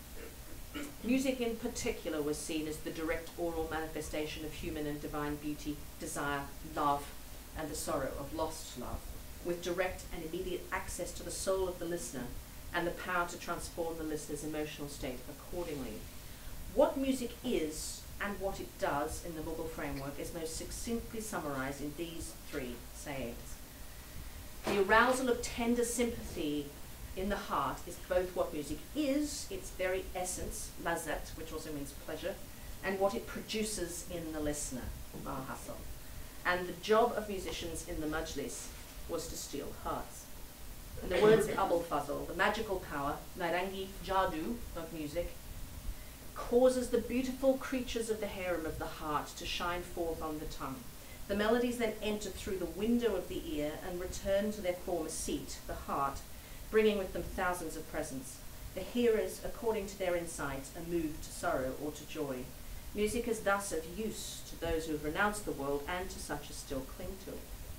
Music in particular was seen as the direct oral manifestation of human and divine beauty, desire, love, and the sorrow of lost love, with direct and immediate access to the soul of the listener and the power to transform the listener's emotional state accordingly. What music is and what it does in the Mughal framework is most succinctly summarized in these three sayings. The arousal of tender sympathy in the heart is both what music is, its very essence, lazat, which also means pleasure, and what it produces in the listener, mahasal. And the job of musicians in the majlis was to steal hearts. In the words of Abul Fazl, the magical power, Nairangi Jadu of music, causes the beautiful creatures of the harem of the heart to shine forth on the tongue. The melodies then enter through the window of the ear and return to their former seat, the heart, bringing with them thousands of presents. The hearers, according to their insight, are moved to sorrow or to joy. Music is thus of use to those who have renounced the world and to such as still cling to it.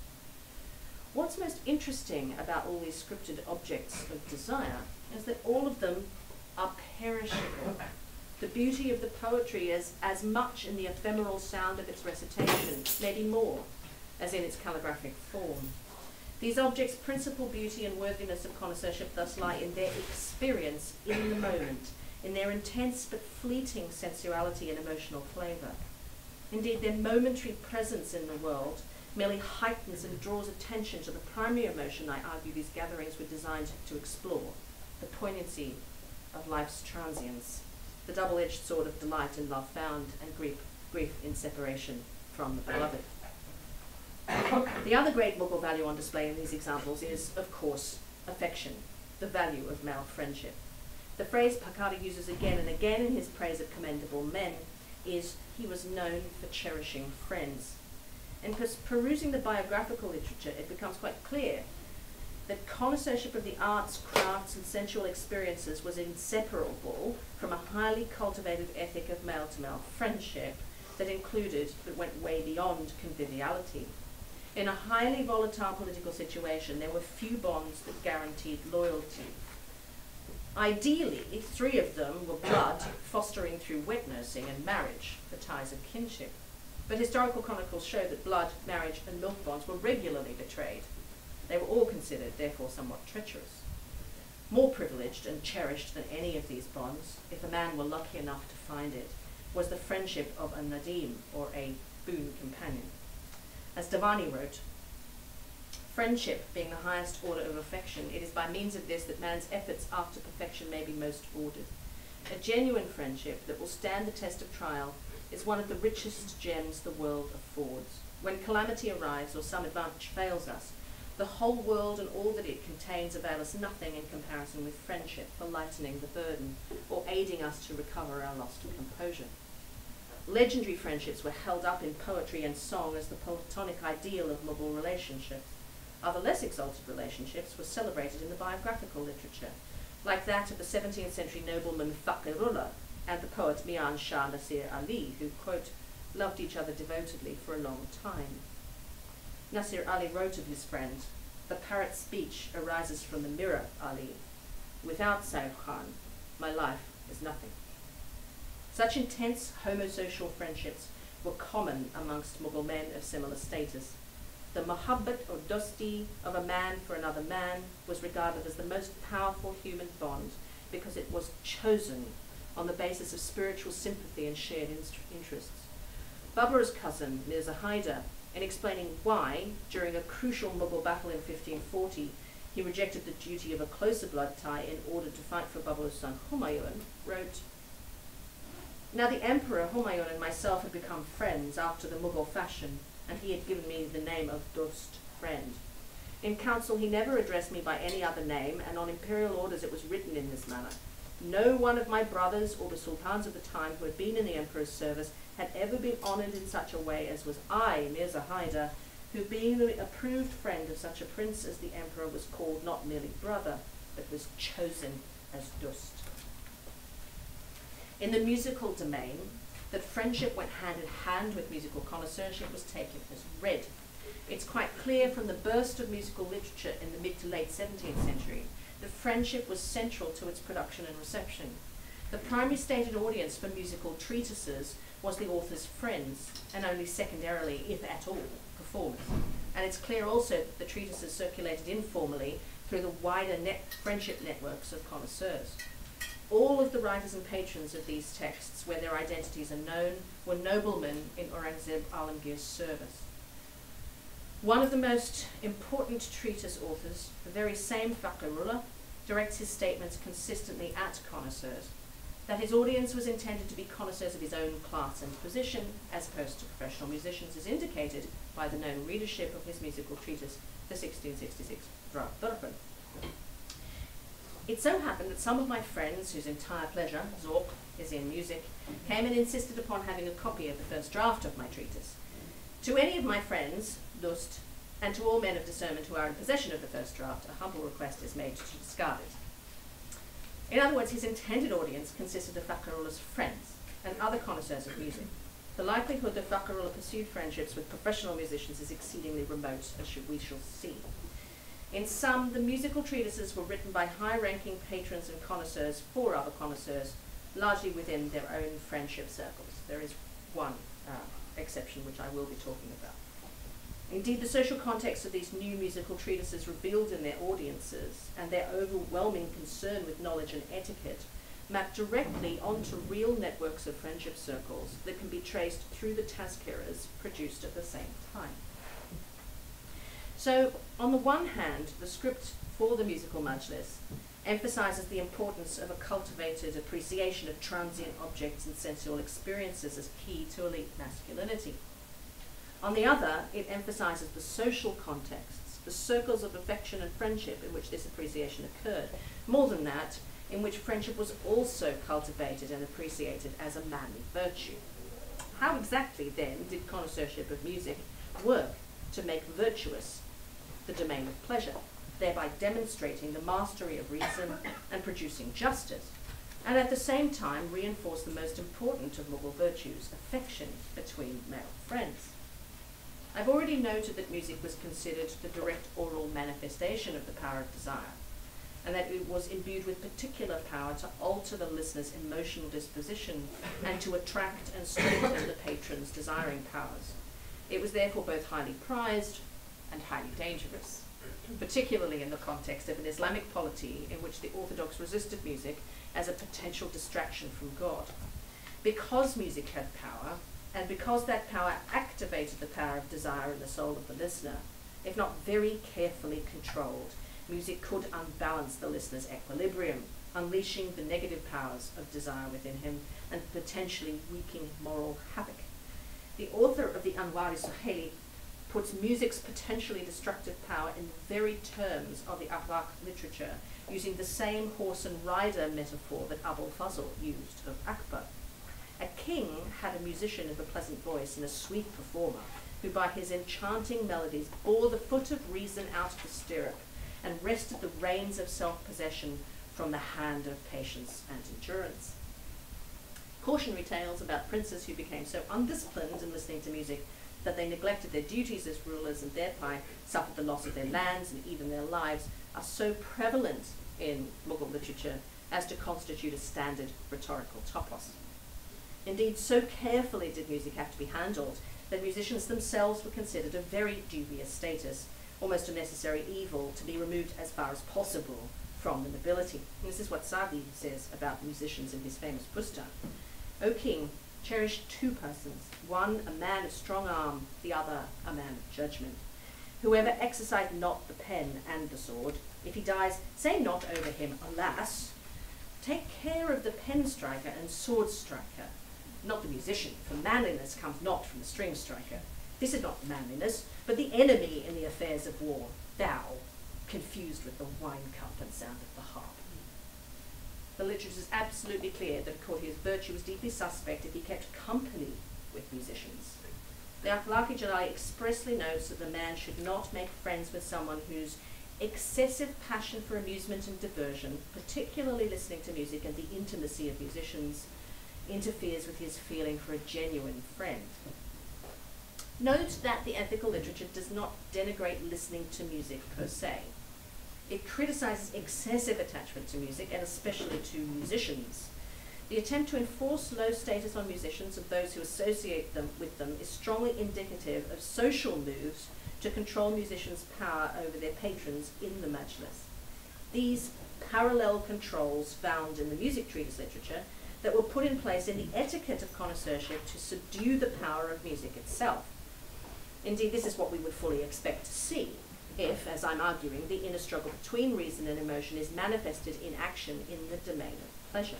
What's most interesting about all these scripted objects of desire is that all of them are perishable. The beauty of the poetry is as much in the ephemeral sound of its recitation, maybe more, as in its calligraphic form. These objects' principal beauty and worthiness of connoisseurship thus lie in their experience in the moment, in their intense but fleeting sensuality and emotional flavour. Indeed, their momentary presence in the world merely heightens and draws attention to the primary emotion I argue these gatherings were designed to explore, the poignancy of life's transience, the double-edged sword of delight in love found and grief, grief in separation from the beloved. The other great Mughal value on display in these examples is, of course, affection, the value of male friendship. The phrase Pakari uses again and again in his praise of commendable men is, he was known for cherishing friends. In perusing the biographical literature, it becomes quite clear that connoisseurship of the arts, crafts, and sensual experiences was inseparable from a highly cultivated ethic of male-to-male friendship that included, but went way beyond, conviviality. In a highly volatile political situation, there were few bonds that guaranteed loyalty. Ideally, three of them were blood, fostering through wet nursing, and marriage, the ties of kinship. But historical chronicles show that blood, marriage, and milk bonds were regularly betrayed. They were all considered, therefore, somewhat treacherous. More privileged and cherished than any of these bonds, if a man were lucky enough to find it, was the friendship of a nadim, or a boon companion. As Davani wrote, friendship being the highest order of affection, it is by means of this that man's efforts after perfection may be most ordered. A genuine friendship that will stand the test of trial is one of the richest gems the world affords. When calamity arrives or some advantage fails us, the whole world and all that it contains avail us nothing in comparison with friendship for lightening the burden or aiding us to recover our lost composure. Legendary friendships were held up in poetry and song as the platonic ideal of Mughal relationships. Other less exalted relationships were celebrated in the biographical literature, like that of the seventeenth century nobleman Faqirullah and the poet Mian Shah Nasir Ali, who, quote, loved each other devotedly for a long time. Nasir Ali wrote of his friend, the parrot's speech arises from the mirror, Ali. Without Saif Khan, my life is nothing. Such intense homosocial friendships were common amongst Mughal men of similar status. The muhabbat or dosti of a man for another man was regarded as the most powerful human bond because it was chosen on the basis of spiritual sympathy and shared interests. Babur's cousin, Mirza Hyder, in explaining why, during a crucial Mughal battle in fifteen forty, he rejected the duty of a closer blood tie in order to fight for Babur's son Humayun, wrote, "Now the Emperor Humayun and myself had become friends after the Mughal fashion, and he had given me the name of Dost, friend. In council he never addressed me by any other name, and on imperial orders it was written in this manner. No one of my brothers or the sultans of the time who had been in the Emperor's service had ever been honoured in such a way as was I, Mirza Hyder, who being the approved friend of such a prince as the Emperor was called not merely brother, but was chosen as Dost." In the musical domain, that friendship went hand in hand with musical connoisseurship was taken as read. It's quite clear from the burst of musical literature in the mid to late seventeenth century that friendship was central to its production and reception. The primary stated audience for musical treatises was the author's friends, and only secondarily, if at all, performers. And it's clear also that the treatises circulated informally through the wider net friendship networks of connoisseurs. All of the writers and patrons of these texts, where their identities are known, were noblemen in Aurangzeb Alamgir's service. One of the most important treatise authors, the very same Fakhrullah, directs his statements consistently at connoisseurs, that his audience was intended to be connoisseurs of his own class and position, as opposed to professional musicians, is indicated by the known readership of his musical treatise, the sixteen sixty-six Broaden. It so happened that some of my friends, whose entire pleasure, Zork, is in music, came and insisted upon having a copy of the first draft of my treatise. To any of my friends, Dost, and to all men of discernment who are in possession of the first draft, a humble request is made to discard it. In other words, his intended audience consisted of Fakhrullah's friends and other connoisseurs of music. The likelihood that Fakhrullah pursued friendships with professional musicians is exceedingly remote, as we shall see. In sum, the musical treatises were written by high-ranking patrons and connoisseurs for other connoisseurs, largely within their own friendship circles. There is one uh, exception which I will be talking about. Indeed, the social context of these new musical treatises revealed in their audiences and their overwhelming concern with knowledge and etiquette map directly onto real networks of friendship circles that can be traced through the tazkiras produced at the same time. So, on the one hand, the script for the musical majlis emphasizes the importance of a cultivated appreciation of transient objects and sensual experiences as key to elite masculinity. On the other, it emphasizes the social contexts, the circles of affection and friendship in which this appreciation occurred. More than that, in which friendship was also cultivated and appreciated as a manly virtue. How exactly, then, did connoisseurship of music work to make virtuous the domain of pleasure, thereby demonstrating the mastery of reason and producing justice, and at the same time reinforce the most important of Mughal virtues, affection between male friends? I've already noted that music was considered the direct oral manifestation of the power of desire, and that it was imbued with particular power to alter the listener's emotional disposition and to attract and strengthen the patron's desiring powers. It was therefore both highly prized and highly dangerous, particularly in the context of an Islamic polity in which the Orthodox resisted music as a potential distraction from God. Because music had power, and because that power activated the power of desire in the soul of the listener, if not very carefully controlled, music could unbalance the listener's equilibrium, unleashing the negative powers of desire within him and potentially wreaking moral havoc. The author of the Anwar-i Suhaili puts music's potentially destructive power in the very terms of the akhlāq literature, using the same horse and rider metaphor that Abul Fazl used of Akbar. A king had a musician of a pleasant voice and a sweet performer, who by his enchanting melodies bore the foot of reason out of the stirrup and wrested the reins of self-possession from the hand of patience and endurance. Cautionary tales about princes who became so undisciplined in listening to music that they neglected their duties as rulers and thereby suffered the loss of their lands and even their lives are so prevalent in Mughal literature as to constitute a standard rhetorical topos. Indeed, so carefully did music have to be handled that musicians themselves were considered a very dubious status, almost a necessary evil to be removed as far as possible from the nobility. And this is what Sa'di says about musicians in his famous Bustan. O king, cherish two persons, one a man of strong arm, the other a man of judgment. Whoever exercised not the pen and the sword, if he dies, say not over him, alas. Take care of the pen striker and sword striker, not the musician, for manliness comes not from the string striker. This is not manliness, but the enemy in the affairs of war, thou, confused with the wine cup and sound of the harp. The literature is absolutely clear that a courtier's virtue was deeply suspect if he kept company with musicians. The aql-i expressly notes that the man should not make friends with someone whose excessive passion for amusement and diversion, particularly listening to music and the intimacy of musicians, interferes with his feeling for a genuine friend. Note that the ethical literature does not denigrate listening to music per se. It criticizes excessive attachment to music, and especially to musicians. The attempt to enforce low status on musicians and those who associate them with them is strongly indicative of social moves to control musicians' power over their patrons in the majlis. These parallel controls found in the music treatise literature that were put in place in the etiquette of connoisseurship to subdue the power of music itself. Indeed, this is what we would fully expect to see if, as I'm arguing, the inner struggle between reason and emotion is manifested in action in the domain of pleasure.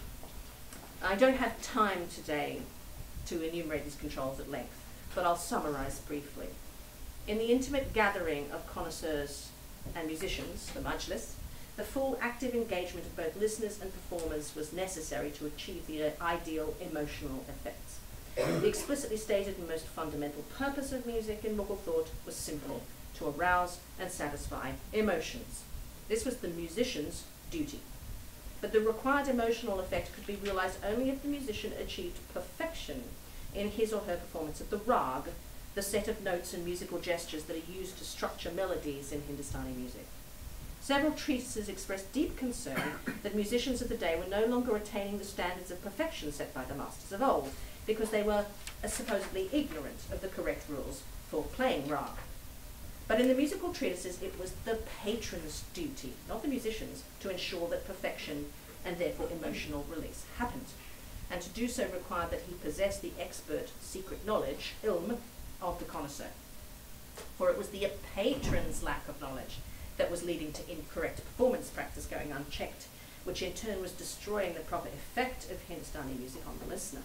I don't have time today to enumerate these controls at length, but I'll summarize briefly. In the intimate gathering of connoisseurs and musicians, the majlis, the full active engagement of both listeners and performers was necessary to achieve the ideal emotional effects. The explicitly stated and most fundamental purpose of music in Mughal thought was simple: to arouse and satisfy emotions. This was the musician's duty. But the required emotional effect could be realized only if the musician achieved perfection in his or her performance of the rag, the set of notes and musical gestures that are used to structure melodies in Hindustani music. Several treatises expressed deep concern that musicians of the day were no longer attaining the standards of perfection set by the masters of old, because they were uh, supposedly ignorant of the correct rules for playing rag. But in the musical treatises, it was the patron's duty, not the musicians, to ensure that perfection and therefore emotional release happened. And to do so required that he possess the expert secret knowledge, ilm, of the connoisseur. For it was the patron's lack of knowledge that was leading to incorrect performance practice going unchecked, which in turn was destroying the proper effect of Hindustani music on the listener.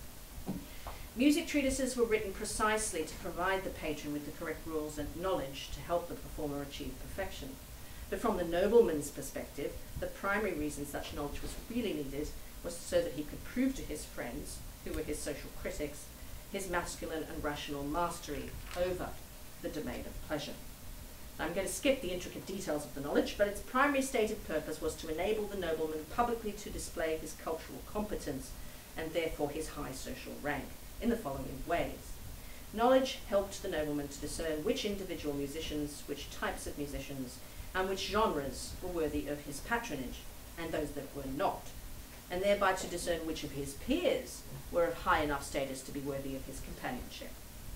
Music treatises were written precisely to provide the patron with the correct rules and knowledge to help the performer achieve perfection. But from the nobleman's perspective, the primary reason such knowledge was really needed was so that he could prove to his friends, who were his social critics, his masculine and rational mastery over the domain of pleasure. I'm going to skip the intricate details of the knowledge, but its primary stated purpose was to enable the nobleman publicly to display his cultural competence and therefore his high social rank in the following ways. Knowledge helped the nobleman to discern which individual musicians, which types of musicians, and which genres were worthy of his patronage, and those that were not, and thereby to discern which of his peers were of high enough status to be worthy of his companionship.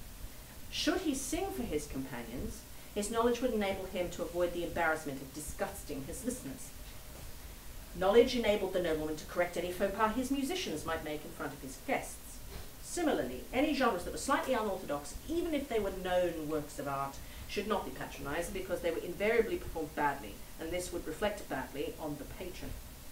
Should he sing for his companions, his knowledge would enable him to avoid the embarrassment of disgusting his listeners. Knowledge enabled the nobleman to correct any faux pas his musicians might make in front of his guests. Similarly, any genres that were slightly unorthodox, even if they were known works of art, should not be patronized because they were invariably performed badly, and this would reflect badly on the patron.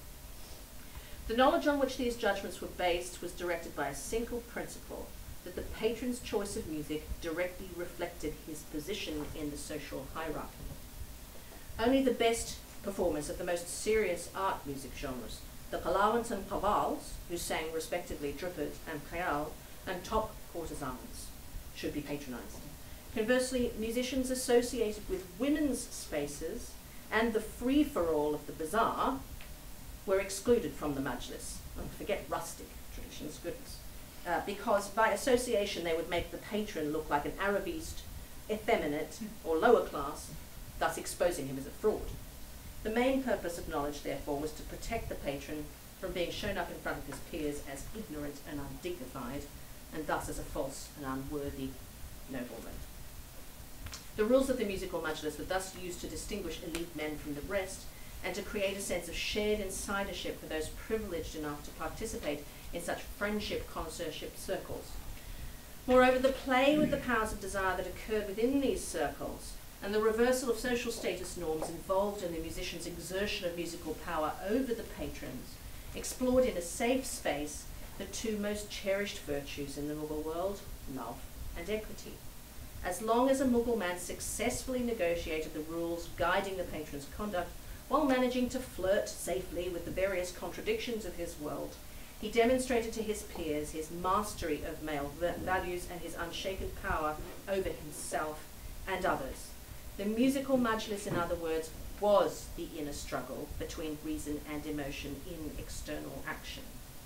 The knowledge on which these judgments were based was directed by a single principle, that the patron's choice of music directly reflected his position in the social hierarchy. Only the best performers of the most serious art music genres, the qalawans and qawwals, who sang respectively drupad and khayal, and top courtesans, should be patronized. Conversely, musicians associated with women's spaces and the free-for-all of the bazaar were excluded from the majlis. Oh, forget rustic traditions, goodness. Uh, because by association they would make the patron look like an Arabist, effeminate, or lower class, thus exposing him as a fraud. The main purpose of knowledge, therefore, was to protect the patron from being shown up in front of his peers as ignorant and undignified, and thus as a false and unworthy nobleman. The rules of the musical majlis were thus used to distinguish elite men from the rest, and to create a sense of shared insidership for those privileged enough to participate in such friendship connoisseurship circles. Moreover, the play with the powers of desire that occurred within these circles, and the reversal of social status norms involved in the musician's exertion of musical power over the patrons, explored in a safe space the two most cherished virtues in the Mughal world, love and equity. As long as a Mughal man successfully negotiated the rules guiding the patron's conduct, while managing to flirt safely with the various contradictions of his world, he demonstrated to his peers his mastery of male values and his unshaken power over himself and others. The musical majlis, in other words, was the inner struggle between reason and emotion in external action.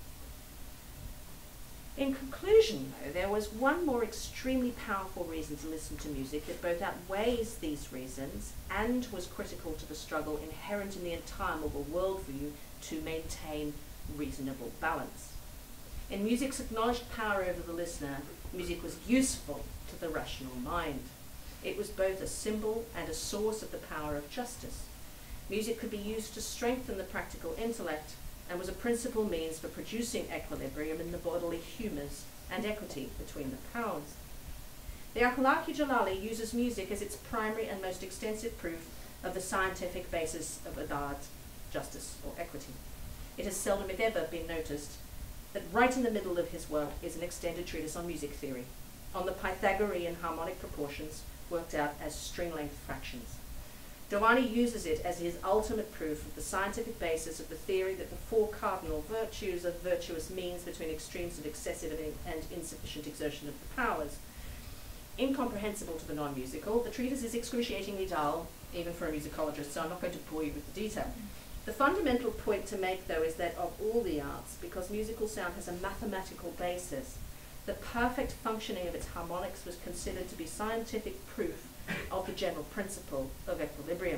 In conclusion, though, there was one more extremely powerful reason to listen to music that both outweighs these reasons and was critical to the struggle inherent in the entire Mughal worldview to maintain reasonable balance. In music's acknowledged power over the listener, music was useful to the rational mind. It was both a symbol and a source of the power of justice. Music could be used to strengthen the practical intellect, and was a principal means for producing equilibrium in the bodily humours and equity between the powers. The Akhlāq-i Jalali uses music as its primary and most extensive proof of the scientific basis of adad, justice or equity. It has seldom if ever been noticed that right in the middle of his work is an extended treatise on music theory, on the Pythagorean harmonic proportions worked out as string-length fractions. Dawani uses it as his ultimate proof of the scientific basis of the theory that the four cardinal virtues are virtuous means between extremes of excessive and, in and insufficient exertion of the powers. Incomprehensible to the non-musical, the treatise is excruciatingly dull, even for a musicologist, so I'm not going to bore you with the detail. The fundamental point to make, though, is that of all the arts, because musical sound has a mathematical basis, the perfect functioning of its harmonics was considered to be scientific proof of the general principle of equilibrium.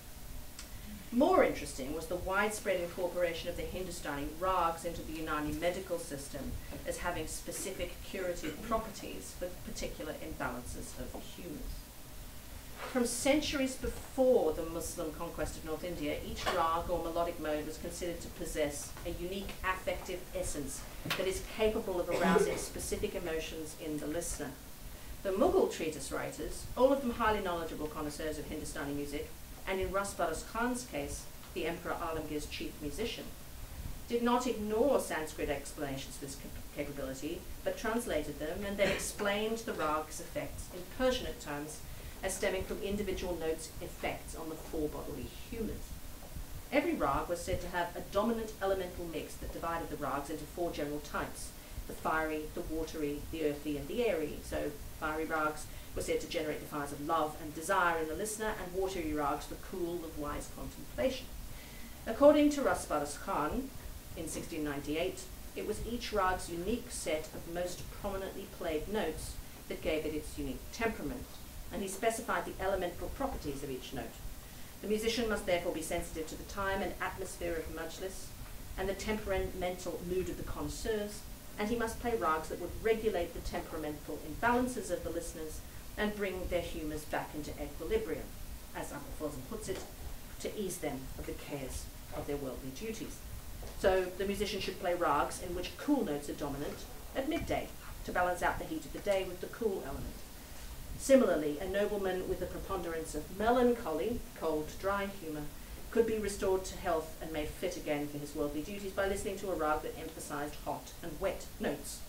More interesting was the widespread incorporation of the Hindustani rags into the Unani medical system as having specific curative properties for particular imbalances of the humours. From centuries before the Muslim conquest of North India, each rag or melodic mode was considered to possess a unique affective essence that is capable of arousing specific emotions in the listener. The Mughal treatise writers, all of them highly knowledgeable connoisseurs of Hindustani music, and in Rasbaras Khan's case, the Emperor Alamgir's chief musician, did not ignore Sanskrit explanations for this capability, but translated them and then explained the rag's effects in Persianate terms as stemming from individual notes' effects on the four bodily humours. Every rag was said to have a dominant elemental mix that divided the rags into four general types: the fiery, the watery, the earthy, and the airy. So fiery rags were said to generate the fires of love and desire in the listener, and watery rags the cool of wise contemplation. According to Rasbaras Khan, in sixteen ninety-eight, it was each rag's unique set of most prominently played notes that gave it its unique temperament, and he specified the elemental properties of each note. The musician must therefore be sensitive to the time and atmosphere of majlis, and the temperamental mood of the connoisseurs, and he must play rags that would regulate the temperamental imbalances of the listeners and bring their humours back into equilibrium, as Akbar puts it, to ease them of the cares of their worldly duties. So the musician should play rags in which cool notes are dominant at midday to balance out the heat of the day with the cool element. Similarly, a nobleman with a preponderance of melancholy, cold, dry humour, could be restored to health and made fit again for his worldly duties by listening to a rag that emphasised hot and wet notes.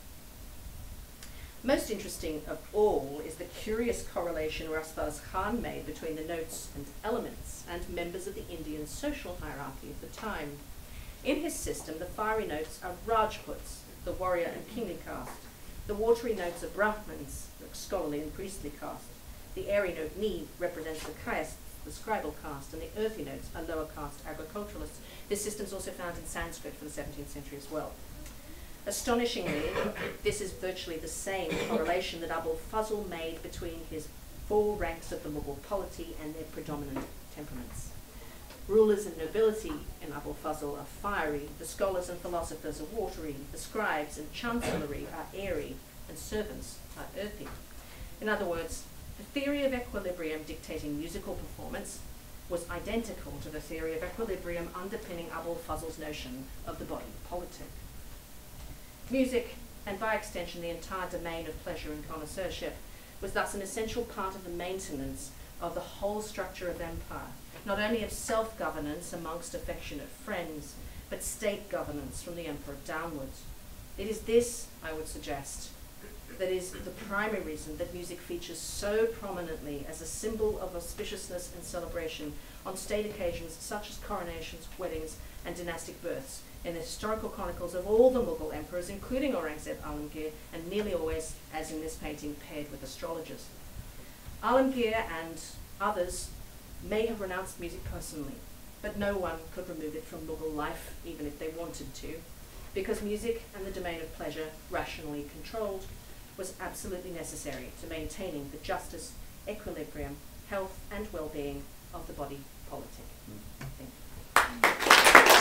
Most interesting of all is the curious correlation Rasbaras Khan made between the notes and elements and members of the Indian social hierarchy of the time. In his system, the fiery notes are Rajputs, the warrior and kingly caste. The watery notes are Brahmins, the scholarly and priestly caste. The airy note Ni represents the castes, the scribal caste, and the earthy notes are lower caste agriculturalists. This system is also found in Sanskrit for the seventeenth century as well. Astonishingly, this is virtually the same correlation that Abul Fazl made between his four ranks of the Mughal polity and their predominant temperaments. Rulers and nobility in Abul Fazl are fiery, the scholars and philosophers are watery, the scribes and chancellery are airy, and servants are earthy. In other words, the theory of equilibrium dictating musical performance was identical to the theory of equilibrium underpinning Abul Fazl's notion of the body politic. Music, and by extension the entire domain of pleasure and connoisseurship, was thus an essential part of the maintenance of the whole structure of empire, not only of self-governance amongst affectionate friends, but state governance from the emperor downwards. It is this, I would suggest, that is the primary reason that music features so prominently as a symbol of auspiciousness and celebration on state occasions such as coronations, weddings, and dynastic births in the historical chronicles of all the Mughal emperors, including Aurangzeb Alamgir, and nearly always, as in this painting, paired with astrologers. Alamgir and others may have renounced music personally, but no one could remove it from Mughal life, even if they wanted to, because music and the domain of pleasure, rationally controlled, was absolutely necessary to maintaining the justice, equilibrium, health, and well-being of the body politic. Thank you.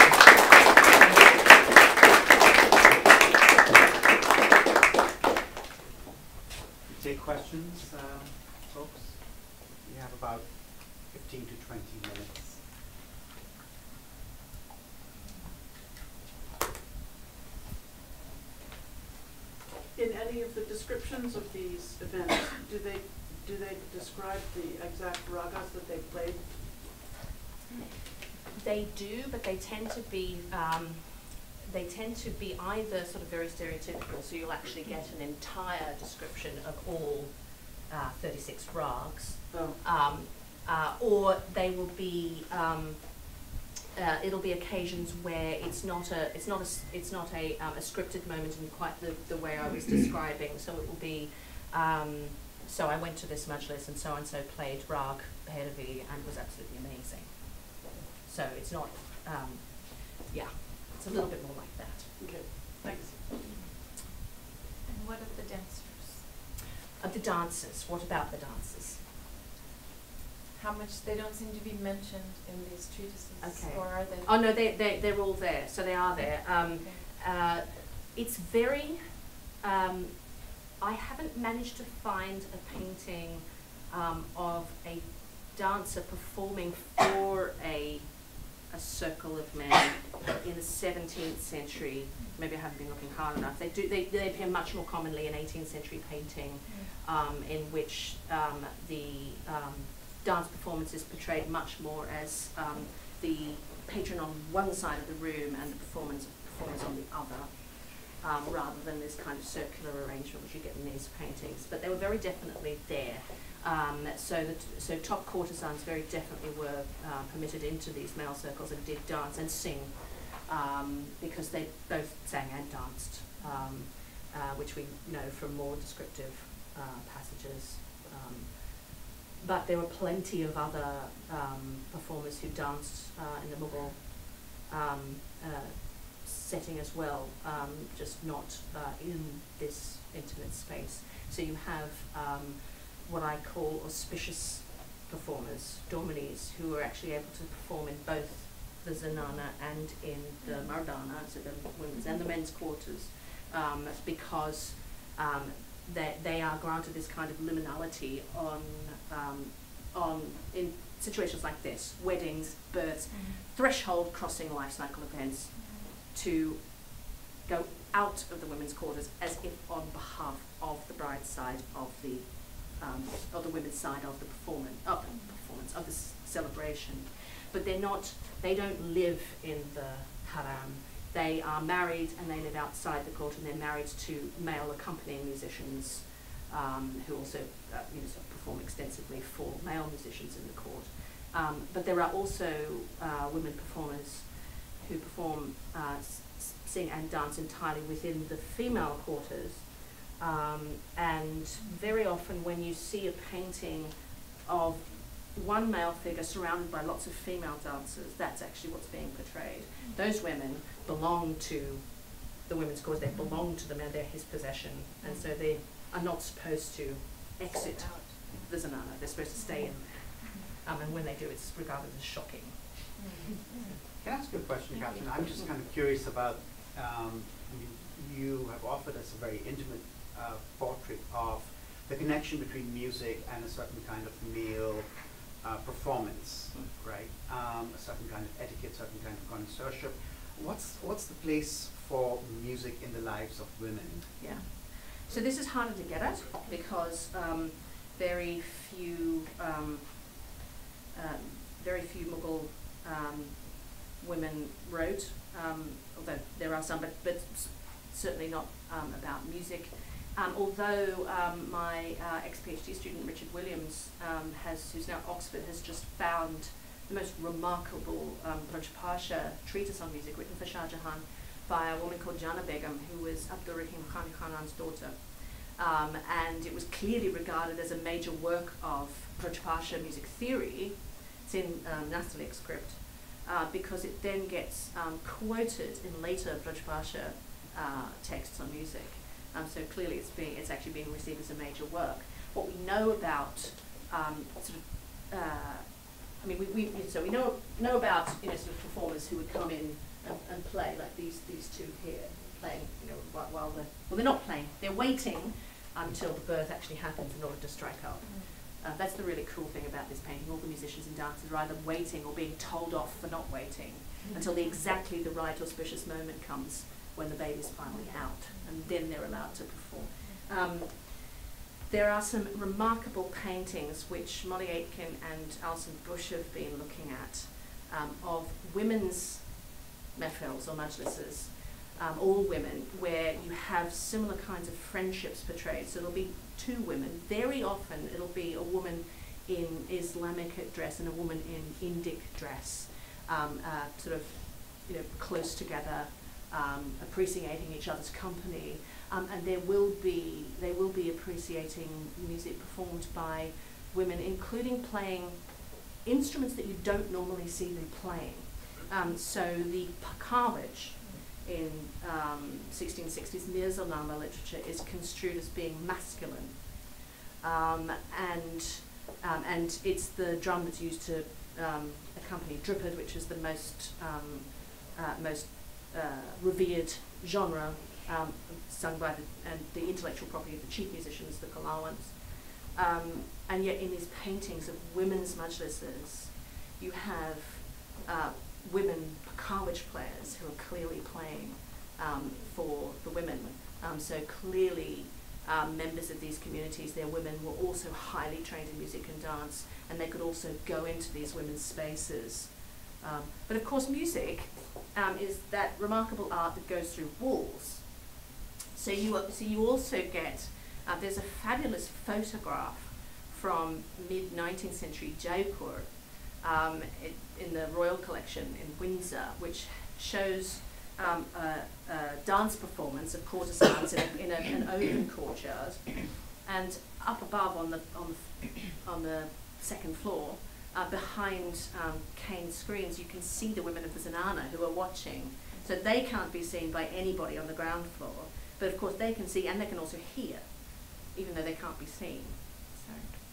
Take questions, uh, folks. We have about fifteen to twenty minutes. In any of the descriptions of these events, do they do they describe the exact ragas that they played? They do, but they tend to be um, they tend to be either sort of very stereotypical, so you'll actually get an entire description of all uh, thirty-six rags, Oh. um, uh, or they will be. Um, Uh, it'll be occasions where it's not a it's not a it's not a, um, a scripted moment in quite the, the way I was describing. So it will be um, so I went to this majlis and so and so played rag Bhairavi and was absolutely amazing. So it's not um, yeah, it's a little bit more like that. Okay, thanks. And what of the dancers? Of the dancers, what about the dancers? How much, they don't seem to be mentioned in these treatises, Okay. or are they? Oh no, they, they, they're all there, so they are there. Um, Okay. uh, it's very, um, I haven't managed to find a painting um, of a dancer performing for a, a circle of men in the seventeenth century. Maybe I haven't been looking hard enough. They do, they, they appear much more commonly in eighteenth century painting, um, in which um, the um, dance performance is portrayed much more as um, the patron on one side of the room and the performance performers on the other, um, rather than this kind of circular arrangement which you get in these paintings. But they were very definitely there. Um, so, that, so top courtesans very definitely were uh, permitted into these male circles and did dance and sing, um, because they both sang and danced, um, uh, which we know from more descriptive uh, passages. Um, But there were plenty of other um, performers who danced uh, in the Mughal um, uh, setting as well, um, just not uh, in this intimate space. So you have um, what I call auspicious performers, dominis, who are actually able to perform in both the zanana and in the mardana, so the women's and the men's quarters, um, because um, They, they are granted this kind of liminality on, um, on in situations like this, weddings, births, mm-hmm. threshold crossing life cycle events, mm-hmm. to go out of the women's quarters as if on behalf of the bride's side of the, um, of the women's side of the performance, of the performance, of the s celebration. But they're not, they don't live in the haram. They are married and they live outside the court, and they're married to male accompanying musicians um, who also uh, you know, sort of perform extensively for male musicians in the court. Um, but there are also uh, women performers who perform, uh, s sing and dance entirely within the female quarters. Um, and very often when you see a painting of one male figure surrounded by lots of female dancers, that's actually what's being portrayed. Those women belong to the women's cause, they belong to the man, they're his possession, and so they are not supposed to exit the zanana, they're supposed to stay in there. Um, and when they do, it's regarded as shocking. Can I ask you a question, Katherine? I'm just kind of curious about, um, I mean, you have offered us a very intimate uh, portrait of the connection between music and a certain kind of male uh, performance, right? Um, a certain kind of etiquette, certain kind of connoisseurship. What's, what's the place for music in the lives of women? Yeah. So this is harder to get at because um, very few, um, um, very few Mughal um, women wrote, um, although there are some, but, but certainly not um, about music. Um, although um, my uh, ex-PhD student Richard Williams, um, has, who's now at Oxford, has just found the most remarkable um, Brajbhasha treatise on music written for Shah Jahan by a woman called Jana Begum, who was Abdur Rahim Khan Khanan's daughter. Um, and it was clearly regarded as a major work of Brajbhasha music theory. It's in um, Nastaliq script, uh, because it then gets um, quoted in later Brajbhasha uh, texts on music. Um, so clearly it's, being, it's actually being received as a major work. What we know about um, sort of, uh, I mean, we, we, so we know, know about, you know, sort of performers who would come in and, and play, like these, these two here, playing, you know, while, while they're, well, they're not playing, they're waiting until the birth actually happens in order to strike up. Uh, that's the really cool thing about this painting. All the musicians and dancers are either waiting or being told off for not waiting until the, exactly the right auspicious moment comes when the baby's finally out, and then they're allowed to perform. Um, there are some remarkable paintings which Molly Aitken and Alison Bush have been looking at um, of women's mehfils or majlises, um, all women, where you have similar kinds of friendships portrayed. So there'll be two women. Very often it'll be a woman in Islamic dress and a woman in Indic dress, um, uh, sort of, you know, close together, Um, appreciating each other's company, um, and there will be they will be appreciating music performed by women, including playing instruments that you don't normally see them playing. Um, so the pakawaj in um, sixteen sixties Mirzanama literature is construed as being masculine, um, and um, and it's the drum that's used to um, accompany dripad, which is the most um, uh, most Uh, revered genre, um, sung by the, and the intellectual property of the chief musicians, the Kalawans. Um, and yet in these paintings of women's majlises, you have uh, women pakawaj players who are clearly playing um, for the women. Um, so clearly um, members of these communities, their women were also highly trained in music and dance, and they could also go into these women's spaces. Um, but of course music um, is that remarkable art that goes through walls. So you, so you also get, uh, there's a fabulous photograph from mid nineteenth century Jaipur um, it, in the Royal Collection in Windsor, which shows um, a, a dance performance of courtesans in, a, in a, an open courtyard, and up above on the, on the, on the second floor, Uh, behind um, cane screens, you can see the women of the Zanana who are watching. So they can't be seen by anybody on the ground floor, but of course they can see and they can also hear, even though they can't be seen. So.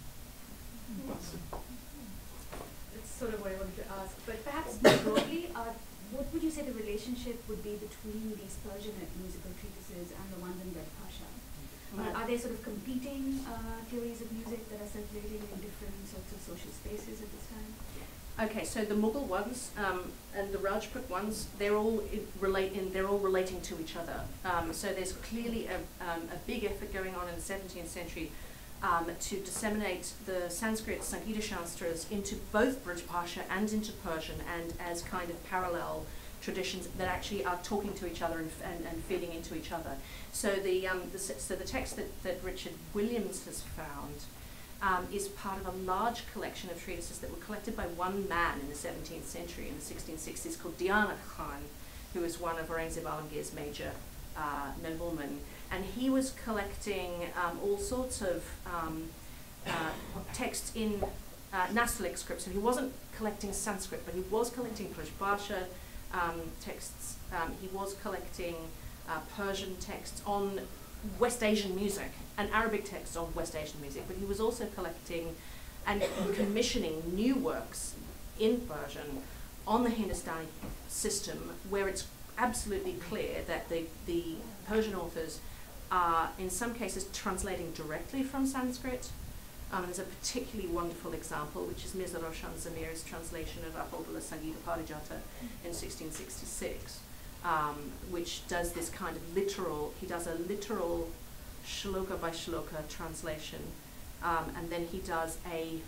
That's sort of what I wanted to ask, but perhaps more broadly, uh, what would you say the relationship would be between these Persianate musical treatises and the ones in Brajbhasha? Uh, are they sort of competing uh, theories of music that are circulating in different sorts of social spaces at this time? Okay, so the Mughal ones um, and the Rajput ones, they're all in relate in, they're all relating to each other. Um, so there's clearly a, um, a big effort going on in the seventeenth century um, to disseminate the Sanskrit Sangita Shastras into both Brajbhasha and into Persian, and as kind of parallel traditions that actually are talking to each other and, and, and feeding into each other. So the, um, the, so the text that, that Richard Williams has found um, is part of a large collection of treatises that were collected by one man in the seventeenth century, in the sixteen sixties, called Diyanat Khan, who was one of Aurangzeb Alamgir's major uh, noblemen. And he was collecting um, all sorts of um, uh, texts in uh, Nastaliq script. So he wasn't collecting Sanskrit, but he was collecting Brajbhasha Um, texts. Um, he was collecting uh, Persian texts on West Asian music and Arabic texts on West Asian music, but he was also collecting and commissioning new works in Persian on the Hindustani system, where it's absolutely clear that the, the Persian authors are, in some cases, translating directly from Sanskrit. Um, there's a particularly wonderful example, which is Mirza Roshan Zamir's translation of Abdullah Sangeeta Parijata in sixteen sixty-six, um, which does this kind of literal, he does a literal shloka by shloka translation, um, and then he does a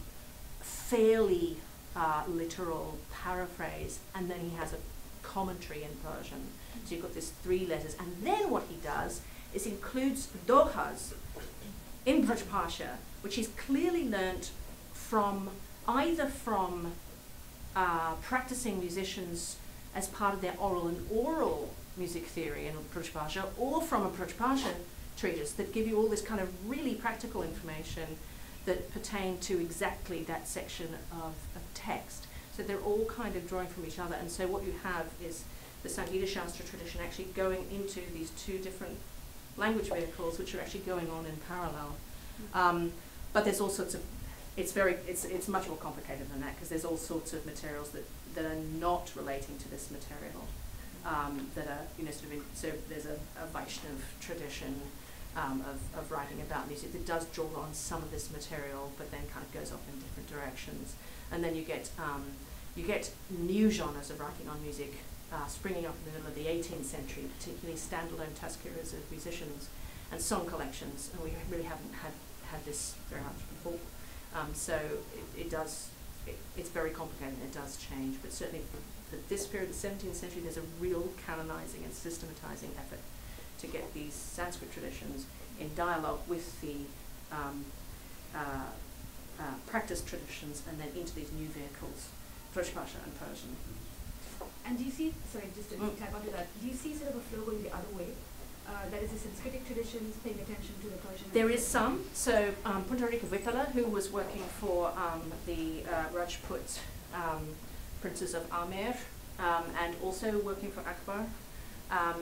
fairly uh, literal paraphrase, and then he has a commentary in Persian. So you've got this three letters, and then what he does is includes dohas in Braj Pasha, which he's clearly learnt from either from uh, practicing musicians as part of their oral and oral music theory in Braj Pasha, or from a Braj Pasha treatise that give you all this kind of really practical information that pertain to exactly that section of, of text. So they're all kind of drawing from each other, and so what you have is the Sangeeta Shastra tradition actually going into these two different language vehicles, which are actually going on in parallel. Um, but there's all sorts of, it's very, it's, it's much more complicated than that, because there's all sorts of materials that, that are not relating to this material, um, that are, you know, sort of, in, so there's a, a Vaishnav tradition um, of, of writing about music that does draw on some of this material, but then kind of goes off in different directions. And then you get, um, you get new genres of writing on music uh, springing up in the middle of the eighteenth century, particularly standalone tazkiras of musicians and song collections, and we really haven't had, had this very much before. Um, so it, it does, it, it's very complicated and it does change, but certainly for, for this period, the seventeenth century, there's a real canonizing and systematizing effort to get these Sanskrit traditions in dialogue with the um, uh, uh, practice traditions, and then into these new vehicles, Braj Pasha and Persian. And do you see, sorry, just to Mm. tap onto that, do you see sort of a flow going the other way? Uh, that is the Sanskritic traditions paying attention to the Persian? There is some. So um, Pundarika Vithala, who was working for um, the uh, Rajput um, princes of Amer, um, and also working for Akbar, um,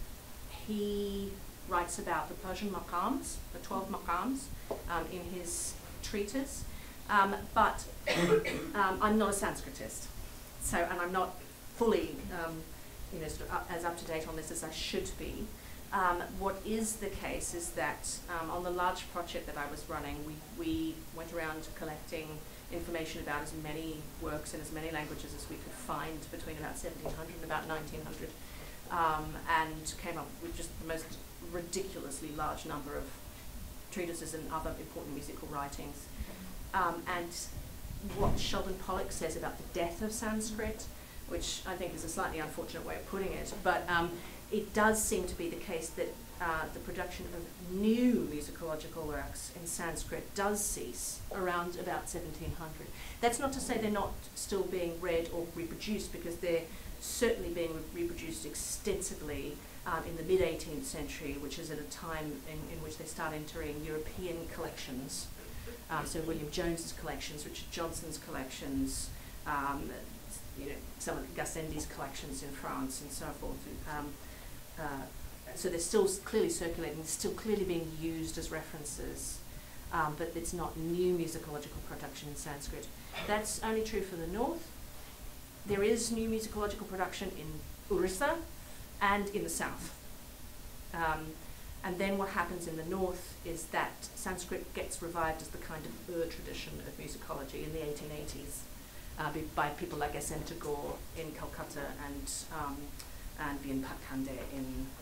he writes about the Persian maqams, the twelve maqams, um, in his treatise. Um, but um, I'm not a Sanskritist, so, and I'm not fully um, you know, sort of up, as up to date on this as I should be. Um, what is the case is that um, on the large project that I was running, we, we went around collecting information about as many works in as many languages as we could find between about seventeen hundred and about nineteen hundred, um, and came up with just the most ridiculously large number of treatises and other important musical writings. Um, and what Sheldon Pollock says about the death of Sanskrit, which I think is a slightly unfortunate way of putting it, but um, it does seem to be the case that uh, the production of new musicological works in Sanskrit does cease around about seventeen hundred. That's not to say they're not still being read or reproduced, because they're certainly being re reproduced extensively um, in the mid eighteenth century, which is at a time in, in which they start entering European collections. Um, so William Jones's collections, Richard Johnson's collections, um, you know, some of Gassendi's collections in France and so forth. Um, uh, so they're still clearly circulating, they're still clearly being used as references, um, but it's not new musicological production in Sanskrit. That's only true for the north. There is new musicological production in Orissa and in the south. Um, And then what happens in the north is that Sanskrit gets revived as the kind of Ur tradition of musicology in the eighteen eighties uh, by people like S N Tagore in Calcutta and um, and Vien Pakhande in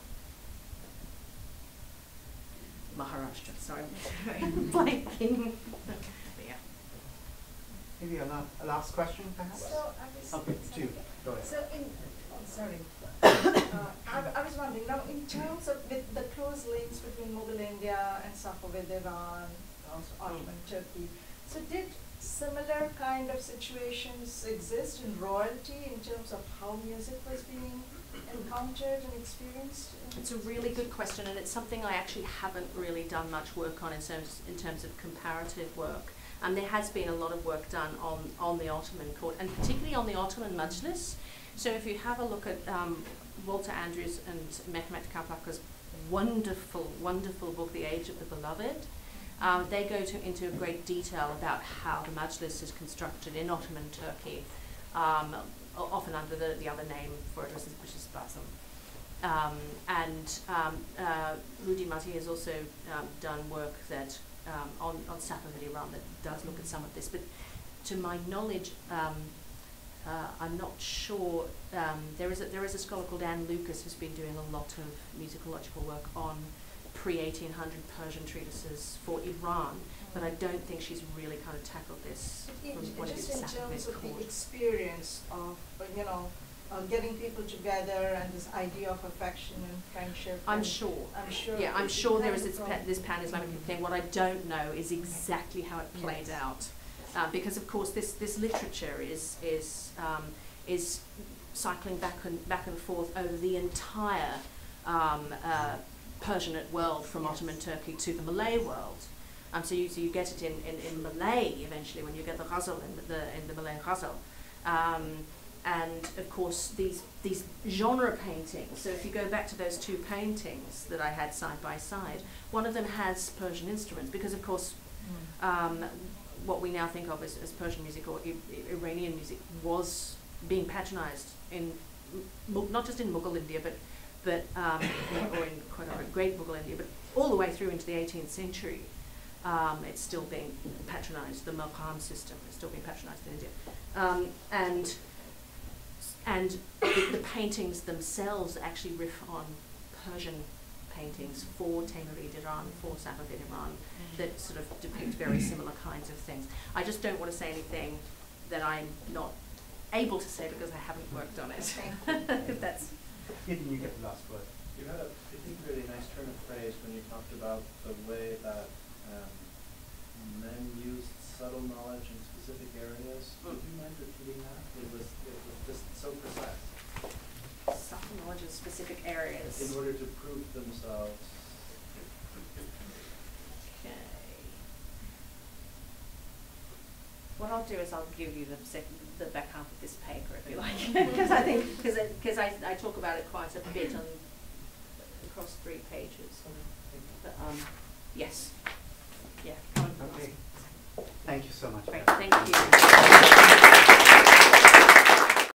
Maharashtra. Sorry, I'm blanking. Yeah. Maybe a, la a last question, perhaps? So I was, Okay, two. Go ahead. so in, sorry, uh, I, I was wondering, now in terms of with the close links between Mughal India and Safavid Iran, also Ottoman Turkey, so did similar kind of situations exist in royalty in terms of how music was being encountered and experienced? It's a really good question, and it's something I actually haven't really done much work on in terms in terms of comparative work. And there has been a lot of work done on on the Ottoman court, and particularly on the Ottoman Majlis. So if you have a look at um, Walter Andrews and Mehmet Kapak's wonderful, wonderful book, The Age of the Beloved, um, they go to, into great detail about how the Majlis is constructed in Ottoman Turkey. Um, o- often under the, the other name for it, which is Basam. Um, and um, uh, Rudi Mati has also um, done work that um, on, on Safavid Iran that does look at some of this. But to my knowledge, um, uh, I'm not sure. Um, there is a, there is a scholar called Anne Lucas who's been doing a lot of musicological work on pre eighteen hundred Persian treatises for Iran, but I don't think she's really kind of tackled this It- from what Just is in Safavid terms of the court. experience of, uh, you know, uh, getting people together and this idea of affection and friendship. I'm and sure. I'm sure. Yeah, I'm it sure there is depends this, on- pa- this pan-Islamic thing. What I don't know is exactly how it played Yes. out, uh, because of course this this literature is is um, is cycling back and back and forth over the entire um, uh, Persianate world, from Yes. Ottoman Turkey to the Malay world. Um, so you so you get it in, in, in Malay eventually when you get the ghazal in the in the Malay ghazal. Um, And of course, these these genre paintings. So if you go back to those two paintings that I had side by side, one of them has Persian instruments because, of course, um, what we now think of as, as Persian music or I Iranian music was being patronized in M not just in Mughal India, but but um, or in quite a great Mughal India, but all the way through into the eighteenth century. Um, it's still being patronized. The maqam system is still being patronized in India, um, and. And the, the paintings themselves actually riff on Persian paintings for Taymurid Iran, for Safavid Iran, that sort of depict very similar kinds of things. I just don't want to say anything that I'm not able to say because I haven't worked on it. If that's. Didn't you get the last word? You had a, I think, really nice turn of phrase when you talked about the way that um, men used subtle knowledge in specific areas. Mm. Would you mind repeating that? It was, it was just so precise. Subtle knowledge in specific areas. In order to prove themselves. Okay. What I'll do is I'll give you the second, the back half of this paper if you like, because I think because because I, I talk about it quite a bit on across three pages. But um, yes, yeah. Come on. Okay. Thank you so much. Great. Thank you.